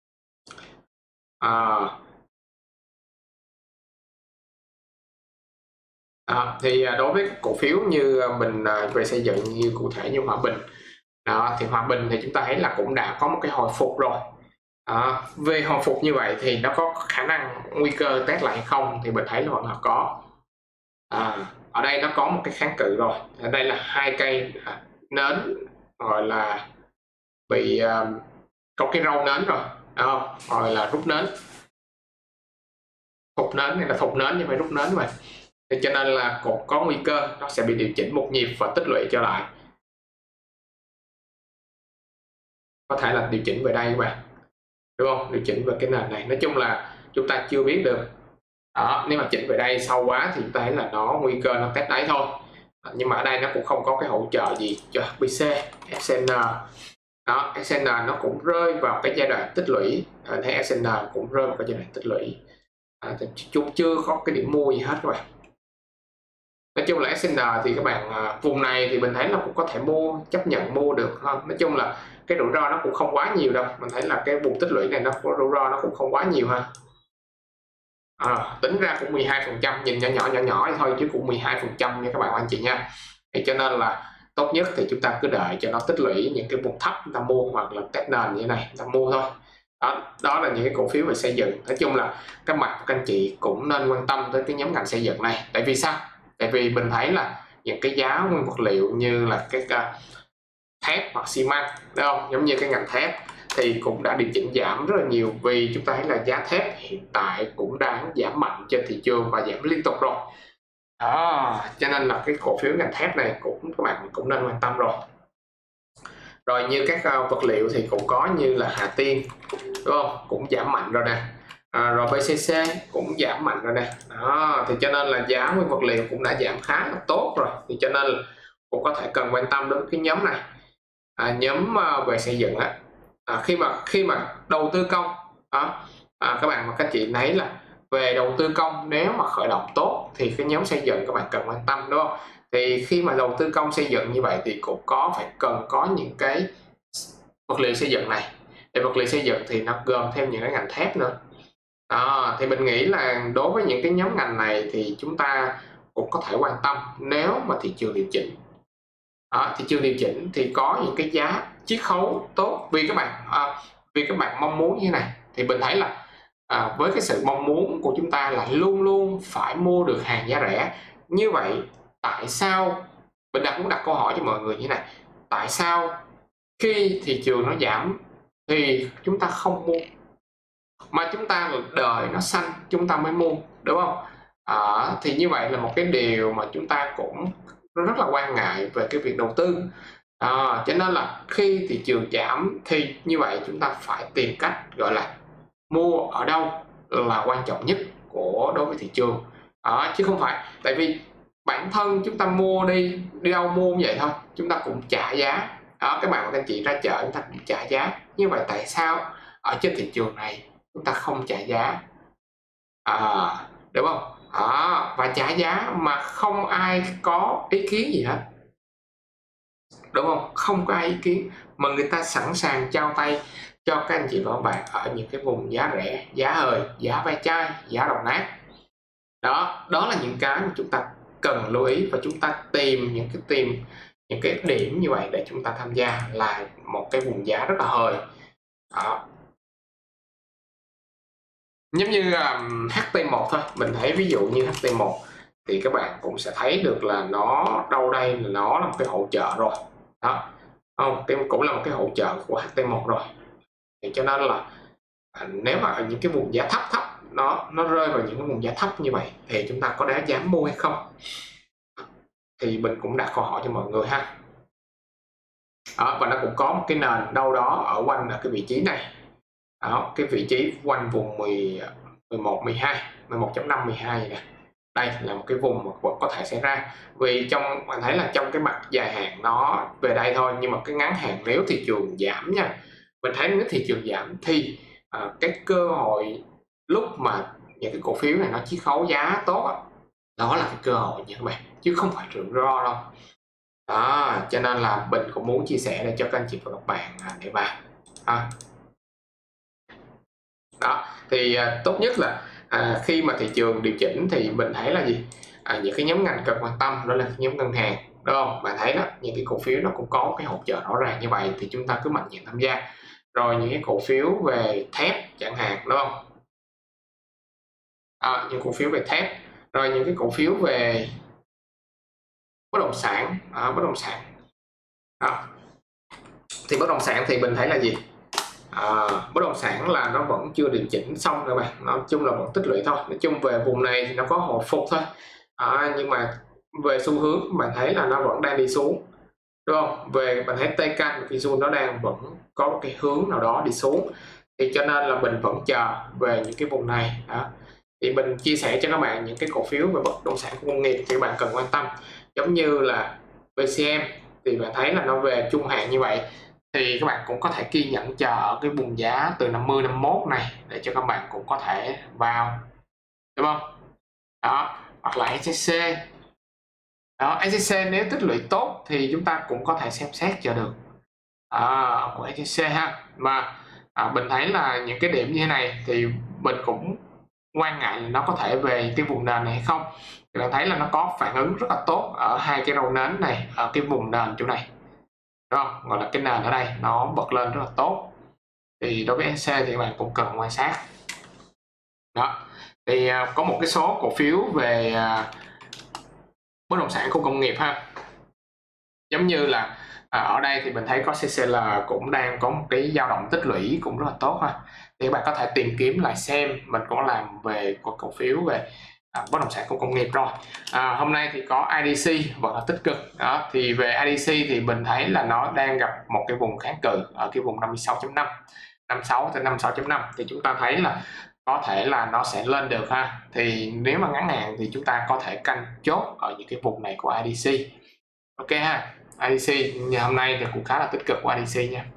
Thì đối với cổ phiếu như mình về xây dựng, như cụ thể như Hòa Bình, thì Hòa Bình thì chúng ta thấy là cũng đã có một cái hồi phục rồi. Về hồi phục như vậy thì nó có khả năng nguy cơ test lại hay không, thì mình thấy là vẫn là có. Ở đây nó có một cái kháng cự rồi, ở đây là hai cây nến gọi là bị có cái râu nến rồi, đúng không? Gọi là rút nến, thục nến này là thục nến nhưng phải rút nến vậy. Thì cho nên là có nguy cơ nó sẽ bị điều chỉnh một nhịp và tích lũy trở lại, có thể là điều chỉnh về đây các bạn, đúng không? Điều chỉnh về cái nền này, nói chung là chúng ta chưa biết được. Nếu mà chỉnh về đây sâu quá thì chúng ta thấy là nó nguy cơ nó test đáy thôi. Nhưng mà ở đây nó cũng không có cái hỗ trợ gì cho HBC, FCN, Đó, SN nó cũng rơi vào cái giai đoạn tích lũy, thấy SN cũng rơi vào cái giai đoạn tích lũy, thì chúng chưa có cái điểm mua gì hết các bạn. Nói chung là SN thì các bạn vùng này thì mình thấy là cũng có thể mua, chấp nhận mua được ha. Nói chung là cái rủi ro nó cũng không quá nhiều đâu, mình thấy là cái vùng tích lũy này nó có rủi ro nó cũng không quá nhiều ha. Tính ra cũng 12%, nhìn nhỏ thôi chứ cũng 12% nha các bạn anh chị nha. Thì cho nên là tốt nhất thì chúng ta cứ đợi cho nó tích lũy những cái vùng thấp chúng ta mua, hoặc là test nền như thế này chúng ta mua thôi. Đó là những cái cổ phiếu về xây dựng. Nói chung là các anh chị cũng nên quan tâm tới cái nhóm ngành xây dựng này. Tại vì sao? Tại vì mình thấy là những cái giá nguyên vật liệu như là cái thép hoặc xi măng, đúng không? Giống như cái ngành thép thì cũng đã điều chỉnh giảm rất là nhiều, vì chúng ta thấy là giá thép hiện tại cũng đang giảm mạnh trên thị trường và giảm liên tục rồi. Cho nên là cái cổ phiếu ngành thép này cũng các bạn cũng nên quan tâm rồi. Rồi như các vật liệu thì cũng có như là Hà Tiên, đúng không? Cũng giảm mạnh rồi nè. Rồi BCC cũng giảm mạnh rồi nè. Thì cho nên là giá nguyên vật liệu cũng đã giảm khá là tốt rồi. Thì cho nên cũng có thể cần quan tâm đến cái nhóm này. Nhóm về xây dựng á, khi mà đầu tư công các bạn và các chị thấy là về đầu tư công nếu mà khởi động tốt thì cái nhóm xây dựng các bạn cần quan tâm, đúng không? Thì khi mà đầu tư công xây dựng như vậy thì cũng phải cần có những cái vật liệu xây dựng này. Thì vật liệu xây dựng thì nó gồm thêm những cái ngành thép nữa. Thì mình nghĩ là đối với những cái nhóm ngành này thì chúng ta cũng có thể quan tâm nếu mà thị trường điều chỉnh. Thị trường điều chỉnh thì có những cái giá chiết khấu tốt, vì các bạn mong muốn như thế này. Thì mình thấy là với cái sự mong muốn của chúng ta là luôn luôn phải mua được hàng giá rẻ. Như vậy tại sao mình cũng đặt câu hỏi cho mọi người như thế này: tại sao khi thị trường nó giảm thì chúng ta không mua, mà chúng ta đợi nó xanh chúng ta mới mua, đúng không? Thì như vậy là một cái điều mà chúng ta cũng rất là quan ngại về cái việc đầu tư. Cho nên là khi thị trường giảm thì như vậy chúng ta phải tìm cách gọi là mua ở đâu là quan trọng nhất đối với thị trường. Chứ không phải tại vì bản thân chúng ta mua đi đâu mua cũng vậy thôi, chúng ta cũng trả giá. Các bạn và các anh chị ra chợ chúng ta cũng trả giá. Như vậy tại sao ở trên thị trường này chúng ta không trả giá, đúng không? Và trả giá mà không ai có ý kiến gì hết, đúng không? Không có ai ý kiến mà người ta sẵn sàng trao tay cho các anh chị và các bạn ở những cái vùng giá rẻ, giá hời, giá ve chai, giá đồng nát. Đó là những cái mà chúng ta cần lưu ý, và chúng ta tìm những cái điểm như vậy để chúng ta tham gia là một cái vùng giá rất là hời. Giống như HT1 thôi, mình thấy ví dụ như HT1 thì các bạn cũng sẽ thấy được là nó đâu đây là nó là một cái hỗ trợ rồi. Cũng là một cái hỗ trợ của HT1 rồi. Thì cho nên là nếu mà ở những cái vùng giá thấp nó rơi vào những cái vùng giá thấp như vậy thì chúng ta có đáng dám mua hay không? Thì mình cũng đặt câu hỏi cho mọi người ha. Và nó cũng có một cái nền đâu đó ở quanh ở cái vị trí này. Cái vị trí quanh vùng 11, 12, 11.5, 12 nè. Đây là một cái vùng mà có thể xảy ra, vì bạn thấy là trong cái mặt dài hạn nó về đây thôi, nhưng mà cái ngắn hạn nếu thị trường giảm nha, mình thấy nếu thị trường giảm thì cái cơ hội lúc mà những cái cổ phiếu này nó chiết khấu giá tốt đó là cái cơ hội nha các bạn, chứ không phải rủi ro đâu. Cho nên là mình cũng muốn chia sẻ để cho các anh chị và các bạn để vào. Thì tốt nhất là khi mà thị trường điều chỉnh thì mình thấy là gì? Những cái nhóm ngành cần quan tâm đó là nhóm ngân hàng, đúng không? Bạn thấy đó, những cái cổ phiếu nó cũng có cái hỗ trợ rõ ràng như vậy thì chúng ta cứ mạnh dạn tham gia. Rồi những cái cổ phiếu về thép chẳng hạn, đúng không? Những cổ phiếu về thép, rồi những cái cổ phiếu về bất động sản, thì bất động sản thì mình thấy là gì? Bất động sản là nó vẫn chưa điều chỉnh xong các bạn, nói chung là vẫn tích lũy thôi. Nói chung về vùng này thì nó có hồi phục thôi, nhưng mà về xu hướng bạn thấy là nó vẫn đang đi xuống, đúng không? Về bạn thấy TK và Kizu nó đang vẫn có một cái hướng nào đó đi xuống, thì cho nên là mình vẫn chờ về những cái vùng này. Thì mình chia sẻ cho các bạn những cái cổ phiếu về bất động sản công nghiệp thì các bạn cần quan tâm, giống như là BCM thì bạn thấy là nó về trung hạn như vậy thì các bạn cũng có thể kiên nhẫn chờ ở cái vùng giá từ 50 51 này để cho các bạn cũng có thể vào, đúng không? Đó, hoặc là SCC. Đó, SCC nếu tích lũy tốt thì chúng ta cũng có thể xem xét chờ được của SCC ha. Mà mình thấy là những cái điểm như thế này thì mình cũng quan ngại là nó có thể về cái vùng nền này hay không. Thì bạn thấy là nó có phản ứng rất là tốt ở hai cái râu nến này, ở cái vùng nền chỗ này, đúng không? Gọi là cái nền ở đây nó bật lên rất là tốt. Thì đối với SC thì bạn cũng cần quan sát. Đó, thì có một cái số cổ phiếu về bất động sản khu công nghiệp ha, giống như là ở đây thì mình thấy có CCL cũng đang có một cái dao động tích lũy cũng rất là tốt ha. Thì các bạn có thể tìm kiếm lại xem, mình có làm về cổ phiếu về bất động sản khu công nghiệp rồi. Hôm nay thì có IDC vẫn là tích cực. Đó, thì về IDC thì mình thấy là nó đang gặp một cái vùng kháng cự ở cái vùng 56.5, 56 tới 56.5, thì chúng ta thấy là có thể là nó sẽ lên được ha. Thì nếu mà ngắn hạn thì chúng ta có thể canh chốt ở những cái vùng này của IDC. Ok ha. IDC như hôm nay thì cũng khá là tích cực của IDC nha.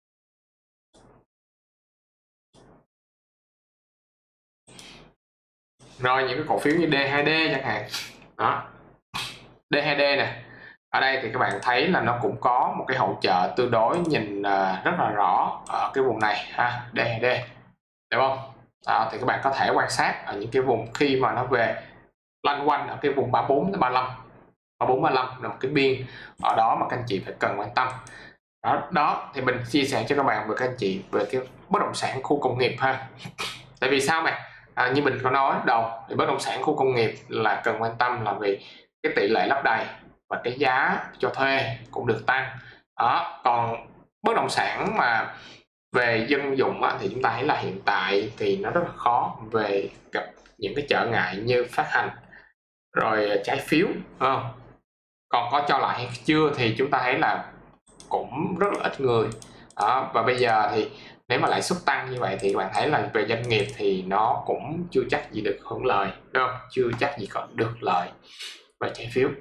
Rồi những cái cổ phiếu như D2D chẳng hạn. Đó, D2D này, ở đây thì các bạn thấy là nó cũng có một cái hỗ trợ tương đối nhìn rất là rõ ở cái vùng này ha, D2D, đúng không? Đó, thì các bạn có thể quan sát ở những cái vùng khi mà nó về lanh quanh ở cái vùng 34 đến 35, 34 35 là một cái biên ở đó mà các anh chị phải cần quan tâm. Đó thì mình chia sẻ cho các bạn về các anh chị về cái bất động sản khu công nghiệp ha. Tại vì sao mà như mình có nói đầu thì bất động sản khu công nghiệp là cần quan tâm là vì cái tỷ lệ lấp đầy và cái giá cho thuê cũng được tăng. Đó, còn bất động sản mà về dân dụng thì chúng ta thấy là hiện tại thì nó rất là khó, về gặp những cái trở ngại như phát hành rồi trái phiếu, không? Còn có cho lại hay chưa thì chúng ta thấy là cũng rất là ít người. Đó, và bây giờ thì nếu mà lãi suất tăng như vậy thì các bạn thấy là về doanh nghiệp thì nó cũng chưa chắc gì được hưởng lợi, đúng không? Chưa chắc gì còn được lợi về trái phiếu.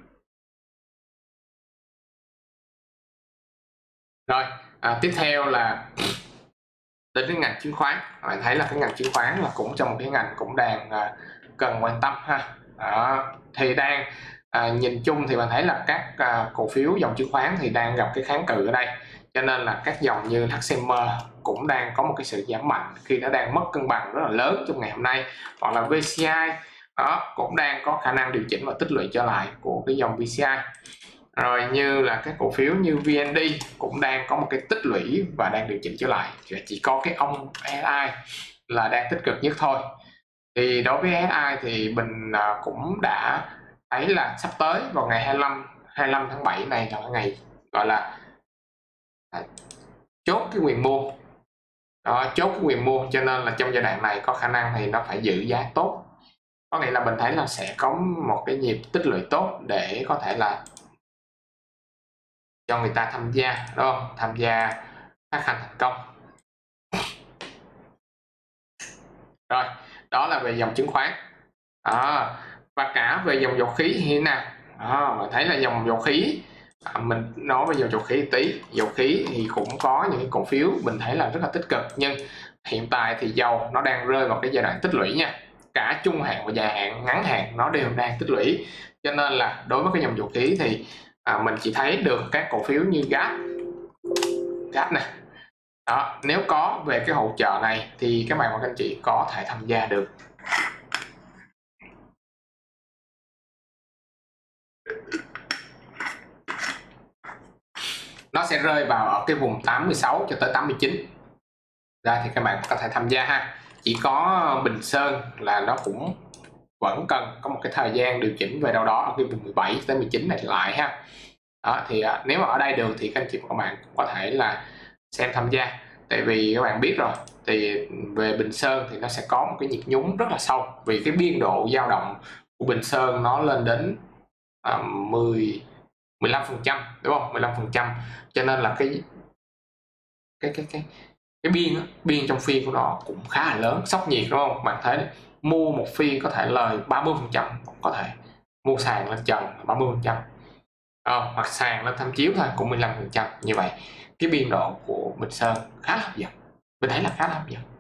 Rồi tiếp theo là đến cái ngành chứng khoán. Bạn thấy là cái ngành chứng khoán là cũng trong một cái ngành cũng đang cần quan tâm ha. Đó, thì đang nhìn chung thì bạn thấy là các cổ phiếu dòng chứng khoán thì đang gặp cái kháng cự ở đây, cho nên là các dòng như HCM cũng đang có một cái sự giảm mạnh khi nó đang mất cân bằng rất là lớn trong ngày hôm nay, hoặc là VCI đó cũng đang có khả năng điều chỉnh và tích lũy trở lại của cái dòng VCI. Rồi như là các cổ phiếu như VND cũng đang có một cái tích lũy và đang điều chỉnh trở lại, chỉ có cái ông SI là đang tích cực nhất thôi. Thì đối với SI thì mình cũng đã thấy là sắp tới vào ngày 25 tháng 7 này là ngày gọi là chốt cái quyền mua. Đó, chốt cái quyền mua, cho nên là trong giai đoạn này có khả năng thì nó phải giữ giá tốt, có nghĩa là mình thấy là sẽ có một cái nhịp tích lũy tốt để có thể là cho người ta tham gia, đúng không? Tham gia phát hành thành công. Rồi, đó là về dòng chứng khoán. Và cả về dòng dầu khí thì thế nào? Mình thấy là dòng dầu khí, mình nói về dòng dầu khí tí. Dầu khí thì cũng có những cái cổ phiếu mình thấy là rất là tích cực, nhưng hiện tại thì dầu nó đang rơi vào cái giai đoạn tích lũy nha. Cả trung hạn và dài hạn, ngắn hạn nó đều đang tích lũy, cho nên là đối với cái dòng dầu khí thì mình chỉ thấy được các cổ phiếu như gas này. Đó, nếu có về cái hỗ trợ này thì các bạn và các anh chị có thể tham gia được. Nó sẽ rơi vào ở cái vùng 86 cho tới 89 ra thì các bạn có thể tham gia ha. Chỉ có Bình Sơn là nó cũng vẫn cần có một cái thời gian điều chỉnh về đâu đó ở cái vùng 17 tới 19 này lại ha. Đó, thì nếu mà ở đây được thì các anh chị và các bạn có thể là xem tham gia. Tại vì các bạn biết rồi, thì về Bình Sơn thì nó sẽ có một cái nhịp nhúng rất là sâu, vì cái biên độ dao động của Bình Sơn nó lên đến 15%, đúng không? 15%, cho nên là cái biên trong phiên của nó cũng khá là lớn, sốc nhiệt, đúng không? Bạn thấy mua một phiên có thể lời 30%, có thể mua sàn lên trần 30%, hoặc sàn lên tham chiếu thôi cũng 15%. Như vậy cái biên độ của Bình Sơn khá là hấp dẫn, mình thấy là khá là hấp dẫn.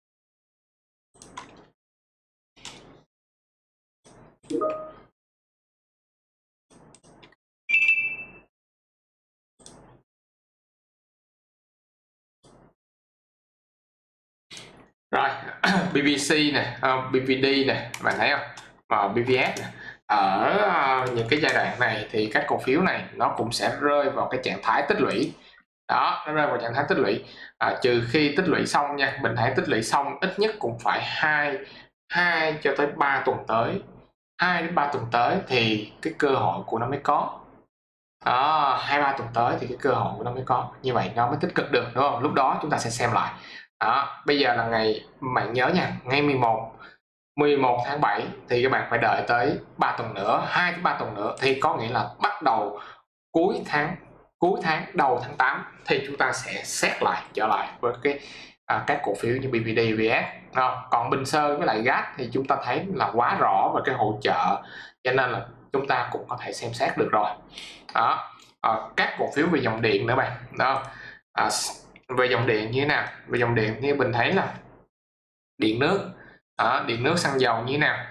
Rồi BVC nè, BVD nè, bạn thấy không, và BVS nè. Ở những cái giai đoạn này thì các cổ phiếu này nó cũng sẽ rơi vào cái trạng thái tích lũy. Đó, nó rơi vào trạng thái tích lũy, trừ khi tích lũy xong nha, mình thấy tích lũy xong ít nhất cũng phải 2 cho tới 3 tuần tới, 2 đến 3 tuần tới thì cái cơ hội của nó mới có. Đó, 2-3 tuần tới thì cái cơ hội của nó mới có, như vậy nó mới tích cực được, đúng không? Lúc đó chúng ta sẽ xem lại. Đó, bây giờ là ngày, bạn nhớ nha, ngày 11 tháng 7 thì các bạn phải đợi tới 3 tuần nữa, 2 đến 3 tuần nữa, thì có nghĩa là bắt đầu cuối tháng đầu tháng 8 thì chúng ta sẽ xét lại trở lại với các cổ phiếu như BVD, VS. Còn Bình Sơn với lại GAT thì chúng ta thấy là quá rõ về cái hỗ trợ, cho nên là chúng ta cũng có thể xem xét được rồi. Đó, các cổ phiếu về dòng điện nữa bạn. Đó, về dòng điện như thế nào? Về dòng điện thì mình thấy là điện nước, điện nước, xăng dầu như thế nào?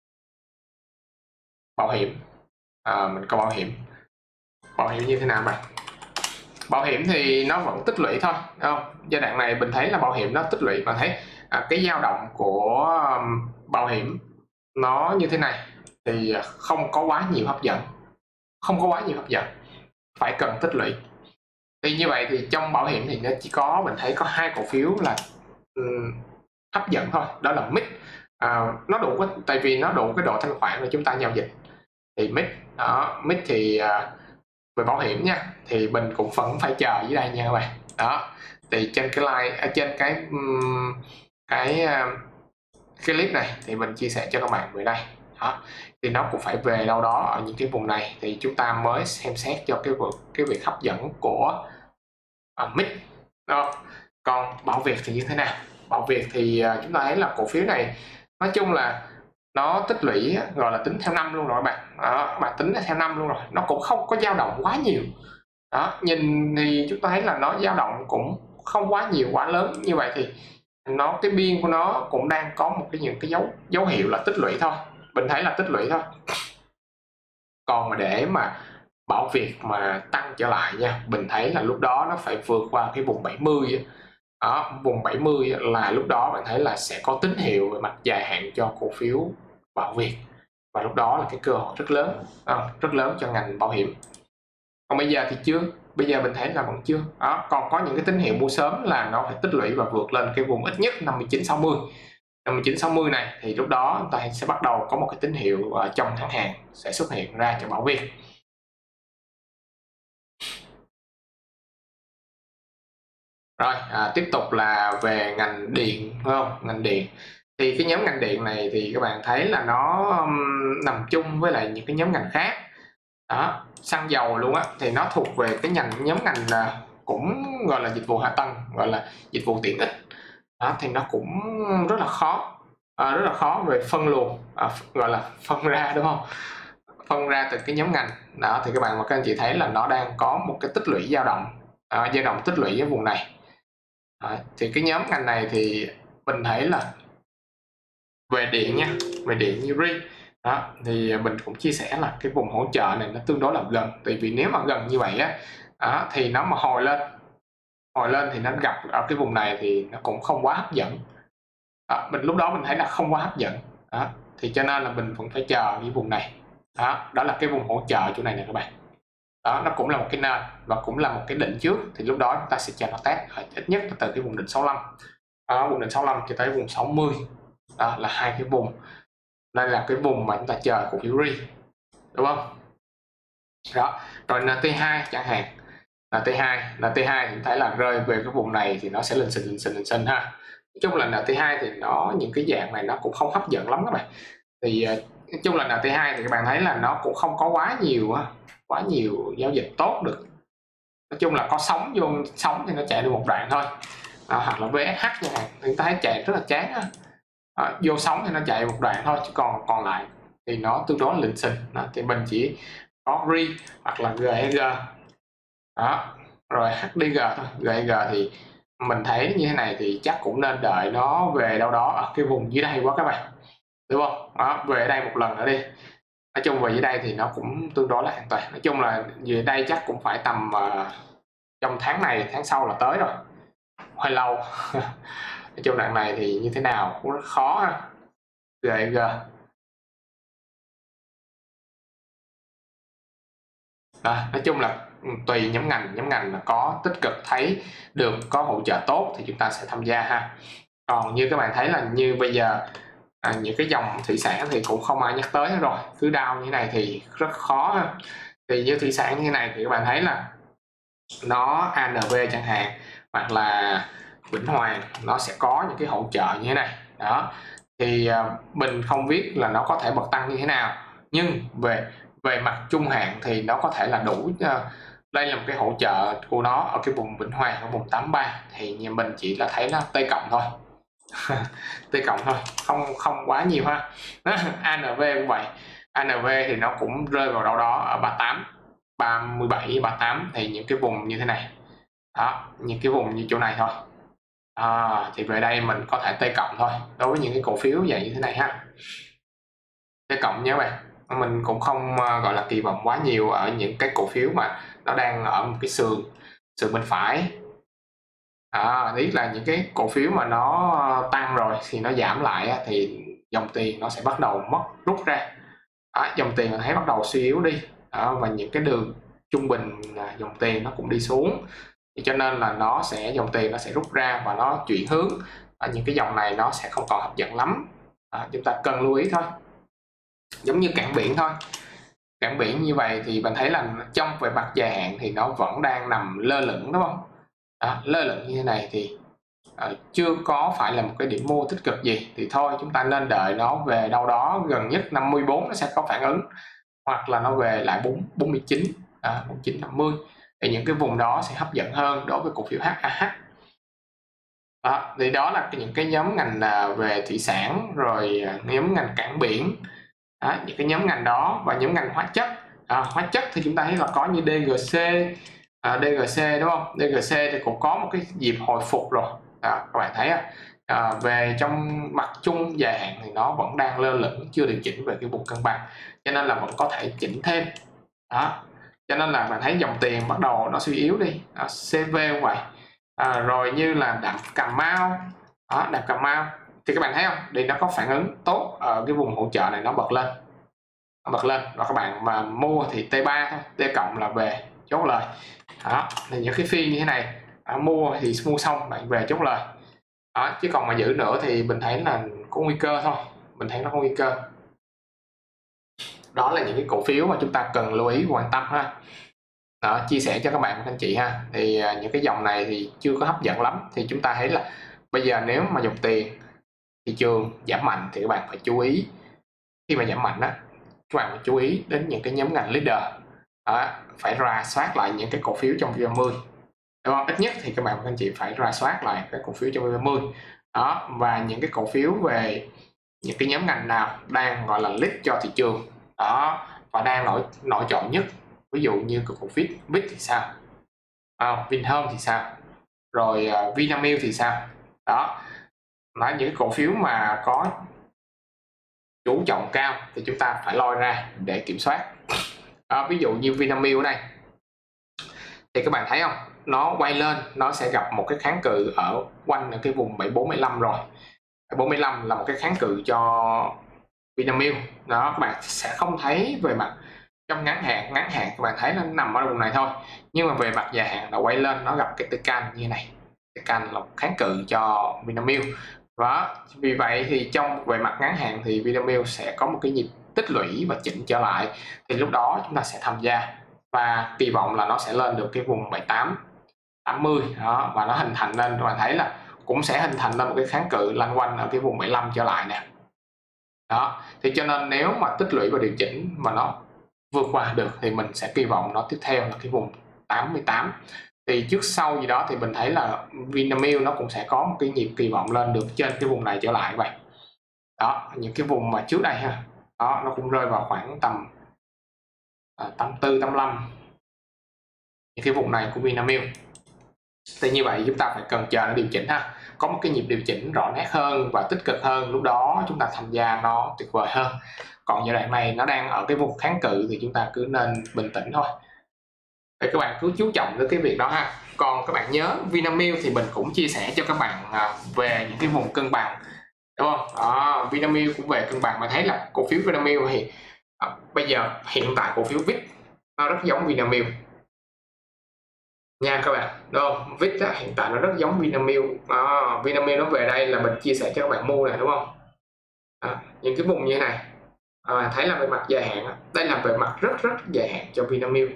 Bảo hiểm, mình có bảo hiểm như thế nào bạn? Bảo hiểm thì nó vẫn tích lũy thôi, đúng không? Giai đoạn này mình thấy là bảo hiểm nó tích lũy, và thấy cái dao động của bảo hiểm nó như thế này thì không có quá nhiều hấp dẫn, phải cần tích lũy. Thì như vậy thì trong bảo hiểm thì nó chỉ có, mình thấy có 2 cổ phiếu là hấp dẫn thôi, đó là MIT. Nó đủ, tại vì nó đủ cái độ thanh khoản để chúng ta giao dịch. Thì MIT thì về bảo hiểm nha, thì mình cũng vẫn phải chờ dưới đây nha các bạn. Đó, thì trên cái like, trên cái clip này thì mình chia sẻ cho các bạn về đây. Đó, thì nó cũng phải về đâu đó ở những cái vùng này thì chúng ta mới xem xét cho cái việc hấp dẫn của MIT. Còn Bảo Việt thì như thế nào? Bảo Việt thì chúng ta thấy là cổ phiếu này nói chung là nó tích lũy, gọi là tính theo năm luôn rồi các bạn. Đó, bạn tính theo năm luôn rồi, nó cũng không có dao động quá nhiều. Đó, nhìn thì chúng ta thấy là nó dao động cũng không quá nhiều, quá lớn. Như vậy thì cái biên của nó cũng đang có những cái dấu hiệu là tích lũy thôi, mình thấy là tích lũy thôi. Còn mà để mà Bảo Việt mà tăng trở lại nha, mình thấy là lúc đó nó phải vượt qua cái vùng 70. Đó, vùng 70 là lúc đó bạn thấy là sẽ có tín hiệu về mặt dài hạn cho cổ phiếu Bảo Việt, và lúc đó là cái cơ hội rất lớn, rất lớn cho ngành bảo hiểm. Còn bây giờ thì chưa, bây giờ mình thấy là vẫn chưa. Đó, còn có những cái tín hiệu mua sớm là nó phải tích lũy và vượt lên cái vùng ít nhất 59-60 này, thì lúc đó chúng ta sẽ bắt đầu có một cái tín hiệu trong tháng hàng sẽ xuất hiện ra cho Bảo Việt. Rồi, tiếp tục là về ngành điện, đúng không? Ngành điện thì cái nhóm ngành điện này thì các bạn thấy là nó nằm chung với lại những cái nhóm ngành khác. Đó, xăng dầu luôn á, thì nó thuộc về cái nhóm ngành là cũng gọi là dịch vụ hạ tầng, gọi là dịch vụ tiện ích. Đó, thì nó cũng rất là khó về phân luồng, gọi là phân ra, đúng không? Phân ra từ cái nhóm ngành. Đó, thì các anh chị thấy là nó đang có một cái tích lũy dao động tích lũy ở vùng này. Đó, thì cái nhóm ngành này thì mình thấy là về điện nha, về điện như RI. Đó, thì mình cũng chia sẻ là cái vùng hỗ trợ này nó tương đối là gần, tại vì nếu mà gần như vậy á, thì nó mà hồi lên thì nó gặp ở cái vùng này thì nó cũng không quá hấp dẫn. Lúc đó mình thấy là không quá hấp dẫn. Đó, thì cho nên là mình vẫn phải chờ cái vùng này. Đó là cái vùng hỗ trợ chỗ này nè các bạn. Đó, nó cũng là một cái nền và cũng là một cái đỉnh trước, thì lúc đó chúng ta sẽ chờ nó test ít nhất là từ cái vùng đỉnh 65, vùng đỉnh 65 cho tới vùng 60. Đó là 2 cái vùng, đây là cái vùng mà chúng ta chờ cổ phiếu RI, đúng không? Đó, rồi NT2 chẳng hạn, NT2 thì thấy là rơi về cái vùng này thì nó sẽ lên xình ha. Nói chung là NT2 thì những cái dạng này nó cũng không hấp dẫn lắm các bạn. Thì nói chung là NT2 thì các bạn thấy là nó cũng không có quá nhiều giao dịch tốt được. Nói chung là có sóng thì nó chạy được một đoạn thôi, hoặc là VSH chẳng hạn, thì chúng ta thấy chạy rất là chán á. Vô sóng thì nó chạy một đoạn thôi, chứ còn lại thì nó tương đối lình xình. Thì mình chỉ có RI hoặc là GEG. Đó, Rồi HDG thôi, GG thì mình thấy như thế này thì chắc cũng nên đợi nó về đâu đó ở cái vùng dưới đây quá các bạn, đúng không? Đó, về đây một lần nữa đi. Nói chung về dưới đây thì nó cũng tương đối là an toàn. Nói chung là về đây chắc cũng phải tầm trong tháng này, tháng sau là tới rồi, hơi lâu. Nói chung đoạn này thì như thế nào cũng rất khó ha. GG. Nói chung là tùy nhóm ngành là có tích cực thấy được có hỗ trợ tốt thì chúng ta sẽ tham gia ha. Còn như các bạn thấy là như bây giờ những cái dòng thủy sản thì cũng không ai nhắc tới hết rồi, cứ đau như thế này thì rất khó ha. Thì như thủy sản như thế này thì các bạn thấy là nó ANV chẳng hạn, hoặc là Vĩnh Hoàng nó sẽ có những cái hỗ trợ như thế này đó. Thì mình không biết là nó có thể bật tăng như thế nào, nhưng về về mặt trung hạn thì nó có thể là đủ. Đây là một cái hỗ trợ của nó ở cái vùng Vĩnh Hoàng ở vùng 83, thì như mình chỉ là thấy nó T cộng thôi. T cộng thôi, không không quá nhiều ha. ANV cũng vậy, ANV thì nó cũng rơi vào đâu đó ở 38, 37, 38, thì những cái vùng như thế này đó, những cái vùng như chỗ này thôi. Thì về đây mình có thể T cộng thôi đối với những cái cổ phiếu dạng như thế này ha. T cộng nhé bạn, mình cũng không gọi là kỳ vọng quá nhiều ở những cái cổ phiếu mà nó đang ở một cái sườn bên phải. Ý là những cái cổ phiếu mà nó tăng rồi thì nó giảm lại thì dòng tiền nó sẽ bắt đầu rút ra. Dòng tiền mình thấy bắt đầu suy yếu đi. Và những cái đường trung bình dòng tiền nó cũng đi xuống, thì cho nên là dòng tiền nó sẽ rút ra và nó chuyển hướng, và những cái dòng này nó sẽ không còn hấp dẫn lắm. Chúng ta cần lưu ý thôi. Giống như cảng biển thôi, cảng biển như vậy thì mình thấy là trong về mặt dài hạn thì nó vẫn đang nằm lơ lửng, đúng không? Lơ lửng như thế này thì chưa có phải là một cái điểm mua tích cực gì, thì thôi chúng ta nên đợi nó về đâu đó gần nhất 54 nó sẽ có phản ứng, hoặc là nó về lại 49, 49 50, thì những cái vùng đó sẽ hấp dẫn hơn đối với cổ phiếu HAH. Thì đó là những cái nhóm ngành về thủy sản, rồi nhóm ngành cảng biển, những cái nhóm ngành đó. Và nhóm ngành hóa chất, hóa chất thì chúng ta thấy là có như DGC, DGC đúng không? DGC thì cũng có một cái dịp hồi phục rồi. Các bạn thấy về trong mặt chung dài hạn thì nó vẫn đang lơ lửng, chưa điều chỉnh về cái vùng cân bằng, cho nên là vẫn có thể chỉnh thêm đó. Cho nên là bạn thấy dòng tiền bắt đầu nó suy yếu đi. CV cũng vậy. Rồi như là đạm Cà Mau, đạm Cà Mau thì các bạn thấy không, thì nó có phản ứng tốt ở cái vùng hỗ trợ này, nó bật lên, và các bạn mà mua thì T3 thôi, T cộng là về chốt lời. Thì những cái phiên như thế này mua thì mua xong bạn về chốt lời. Chứ còn mà giữ nữa thì mình thấy là có nguy cơ thôi, mình thấy nó có nguy cơ. Đó là những cái cổ phiếu mà chúng ta cần lưu ý quan tâm ha. Chia sẻ cho các bạn và anh chị ha. Thì những cái dòng này thì chưa có hấp dẫn lắm, thì chúng ta thấy là bây giờ nếu mà dòng tiền thị trường giảm mạnh thì các bạn phải chú ý. Khi mà giảm mạnh đó, các bạn phải chú ý đến những cái nhóm ngành leader. Phải rà soát lại những cái cổ phiếu trong V30, đúng không? Ít nhất thì các bạn và anh chị phải rà soát lại các cổ phiếu trong V30 và những cái cổ phiếu về những cái nhóm ngành nào đang gọi là lead cho thị trường và đang nổi trội nhất. Ví dụ như cổ phiếu Vic thì sao, Vinhome thì sao, rồi Vinamilk thì sao. Đó là những cổ phiếu mà có chú trọng cao thì chúng ta phải lôi ra để kiểm soát. Ví dụ như Vinamilk ở đây thì các bạn thấy không, nó quay lên nó sẽ gặp một cái kháng cự ở quanh ở cái vùng 74-75 rồi. 75 là một cái kháng cự cho Vinamilk đó. Các bạn sẽ không thấy về mặt trong ngắn hạn các bạn thấy nó nằm ở vùng này thôi, nhưng mà về mặt dài hạn là quay lên nó gặp cái Tecan như này. Tecan là một kháng cự cho Vinamilk đó. Vì vậy thì về mặt ngắn hạn thì Vinamilk sẽ có một cái nhịp tích lũy và chỉnh trở lại, thì lúc đó chúng ta sẽ tham gia và kỳ vọng là nó sẽ lên được cái vùng 78 80 đó, và nó hình thành lên, các bạn thấy là cũng sẽ hình thành lên một cái kháng cự lanh quanh ở cái vùng 75 trở lại nè. Đó thì cho nên nếu mà tích lũy và điều chỉnh mà nó vượt qua được thì mình sẽ kỳ vọng nó tiếp theo là cái vùng 88. Thì trước sau gì đó thì mình thấy là Vinamilk nó cũng sẽ có một cái nhịp kỳ vọng lên được trên cái vùng này trở lại vậy. Đó, những cái vùng mà trước đây ha, đó nó cũng rơi vào khoảng tầm 84 85. những cái vùng này của Vinamilk. Thì như vậy chúng ta phải cần chờ nó điều chỉnh ha, có một cái nhịp điều chỉnh rõ nét hơn và tích cực hơn, lúc đó chúng ta tham gia nó tuyệt vời hơn. Còn giai đoạn này nó đang ở cái vùng kháng cự thì chúng ta cứ nên bình tĩnh thôi. Thì các bạn cứ chú trọng đến cái việc đó ha. Còn các bạn nhớ Vinamilk thì mình cũng chia sẻ cho các bạn về những cái vùng cân bằng, đúng không? Đó, Vinamilk cũng về cân bằng. Mà thấy là cổ phiếu Vinamilk thì bây giờ hiện tại cổ phiếu VIX nó rất giống Vinamilk nha các bạn, đúng không? VIX hiện tại nó rất giống Vinamilk. Vinamilk nó về đây là mình chia sẻ cho các bạn mua này, đúng không? Những cái vùng như thế này thấy là về mặt dài hạn, đây là về mặt rất dài hạn cho Vinamilk.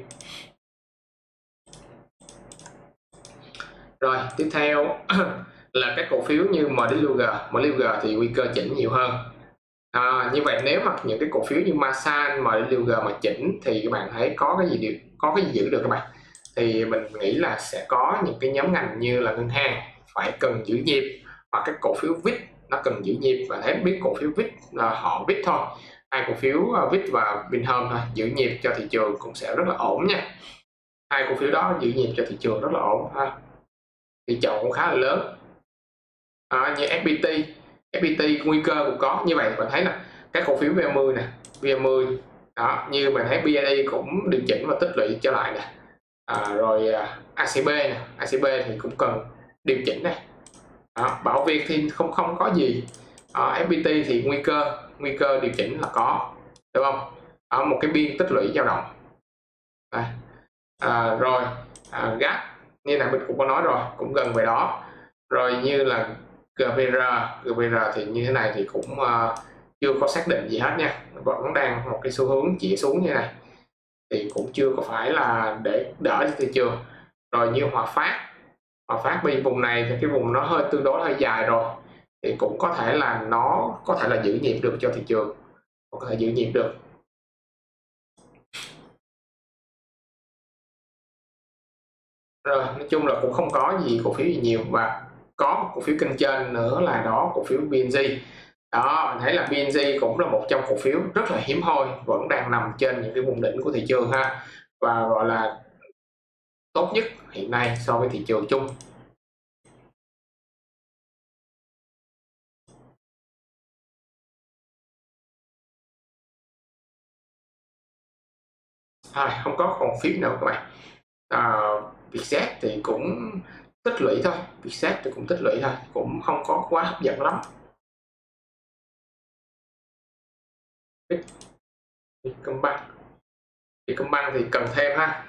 Rồi tiếp theo là các cổ phiếu như MWG thì nguy cơ chỉnh nhiều hơn. Như vậy nếu mà những cái cổ phiếu như Masan, MWG mà chỉnh thì các bạn thấy có cái gì giữ được các bạn? Thì mình nghĩ là sẽ có những cái nhóm ngành như là ngân hàng phải cần giữ nhịp, hoặc các cổ phiếu VIX nó cần giữ nhịp, và thấy biết cổ phiếu VIX là họ VIX thôi, hai cổ phiếu VIX và Vinhome thôi giữ nhịp cho thị trường cũng sẽ rất là ổn nha. Hai cổ phiếu đó giữ nhịp cho thị trường rất là ổn ha. Thị trường cũng khá là lớn. Như FPT nguy cơ cũng có. Như vậy bạn thấy là các cổ phiếu VN10 nè, VN10 đó, như bạn thấy BID cũng điều chỉnh và tích lũy trở lại nè. Rồi ACB nè, ACB thì cũng cần điều chỉnh này. Bảo Việt thì không có gì. FPT thì nguy cơ điều chỉnh là có, đúng không? Một cái biên tích lũy dao động. Rồi GAT như là mình cũng có nói rồi, cũng gần về đó. Rồi như là GVR thì như thế này thì cũng chưa có xác định gì hết nha, vẫn đang một cái xu hướng chỉ xuống như này thì cũng chưa có phải là để đỡ cho thị trường. Rồi như Hòa Phát bên vùng này thì cái vùng nó tương đối hơi dài rồi, thì cũng có thể là nó có thể là giữ nhịp được cho thị trường, có thể giữ nhịp được. Rồi nói chung là cũng không có gì cổ phiếu gì nhiều, và có một cổ phiếu kênh trên nữa là đó cổ phiếu BNG. Đó, mình thấy là BNG cũng là một trong cổ phiếu rất là hiếm hoi, vẫn đang nằm trên những cái vùng đỉnh của thị trường ha, và gọi là tốt nhất hiện nay so với thị trường chung. Không có cổ phiếu nào các bạn. Vietjet thì cũng tích lũy thôi, cũng không có quá hấp dẫn lắm. Vietcombank thì cần thêm ha.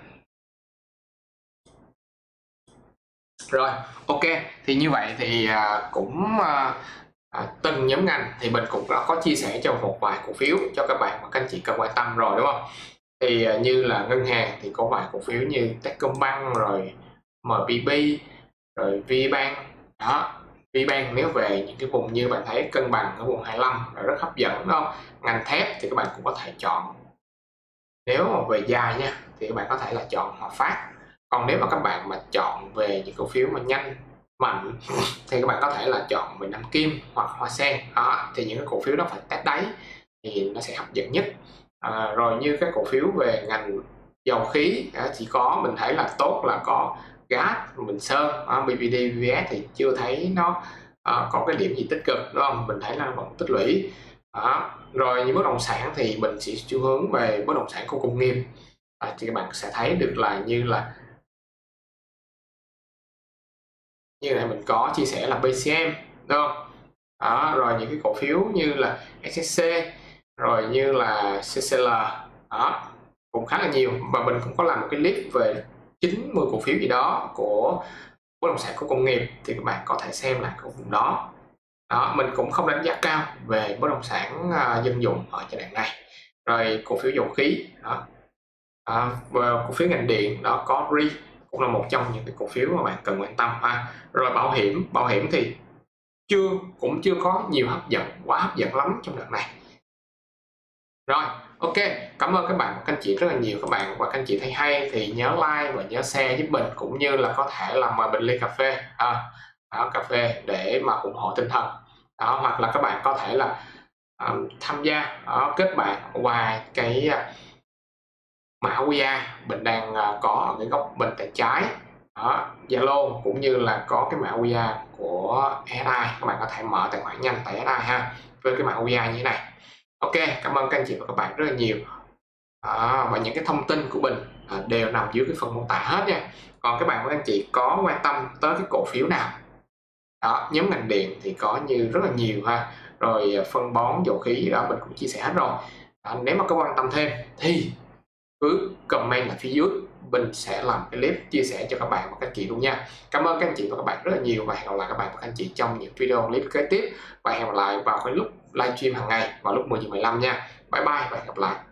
Rồi ok, thì như vậy thì cũng từng nhóm ngành thì mình cũng đã có chia sẻ cho một vài cổ phiếu cho các bạn mà các anh chị cần quan tâm rồi, đúng không? Thì như là ngân hàng thì có vài cổ phiếu như Techcombank, rồi MPB, rồi VBank. Đó, VBank nếu về những cái vùng như bạn thấy cân bằng ở vùng 25 là rất hấp dẫn, đúng không? Ngành thép thì các bạn cũng có thể chọn, nếu mà về dài nha thì các bạn có thể là chọn Hòa Phát. Còn nếu mà các bạn mà chọn về những cổ phiếu mà nhanh mạnh thì các bạn có thể là chọn về Nam Kim hoặc Hoa Sen. Đó, thì những cái cổ phiếu đó phải test đáy thì nó sẽ hấp dẫn nhất. Rồi như các cổ phiếu về ngành dầu khí chỉ có mình thấy là tốt là có gas, Bình Sơn, BPD, VVS thì chưa thấy nó có cái điểm gì tích cực, đúng không? Mình thấy là vẫn tích lũy. Rồi như bất động sản thì mình sẽ xu hướng về bất động sản khu công nghiệp, thì các bạn sẽ thấy được là như này mình có chia sẻ là BCM, đúng không? Rồi những cái cổ phiếu như là SSC, rồi như là CCL, cũng khá là nhiều, và mình cũng có làm một cái list về 90 cổ phiếu gì đó của bất động sản khu công nghiệp, thì các bạn có thể xem lại cái vùng đó. Mình cũng không đánh giá cao về bất động sản dân dụng ở giai đoạn này. Rồi cổ phiếu dầu khí và cổ phiếu ngành điện đó có RE cũng là một trong những cái cổ phiếu mà bạn cần quan tâm. Rồi bảo hiểm thì cũng chưa có nhiều quá hấp dẫn lắm trong đợt này. Rồi ok, cảm ơn các bạn và các anh chị rất là nhiều. Các bạn và các anh chị thấy hay thì nhớ like và nhớ share giúp mình, cũng như là có thể là mời mình ly cà phê cà phê để mà ủng hộ tinh thần. Hoặc là các bạn có thể là tham gia kết bạn qua cái mã QR mình đang có ở cái góc bên tay trái đó, Zalo cũng như là có cái mã QR của SI. Các bạn có thể mở tài khoản nhanh tại SI ha, với cái mã QR như thế này. Ok, cảm ơn các anh chị và các bạn rất là nhiều. Và những cái thông tin của mình đều nằm dưới cái phần mô tả hết nha. Còn các bạn và các anh chị có quan tâm tới cái cổ phiếu nào đó, nhóm ngành điện thì có rất là nhiều ha, rồi phân bón dầu khí đó mình cũng chia sẻ hết rồi. Nếu mà có quan tâm thêm thì cứ comment ở phía dưới, mình sẽ làm cái clip chia sẻ cho các bạn và các anh chị luôn nha. Cảm ơn các anh chị và các bạn rất là nhiều, và hẹn gặp lại các bạn và các anh chị trong những video clip kế tiếp, và hẹn gặp lại vào cái lúc livestream hàng ngày vào lúc 10:15 nha. Bye bye và hẹn gặp lại.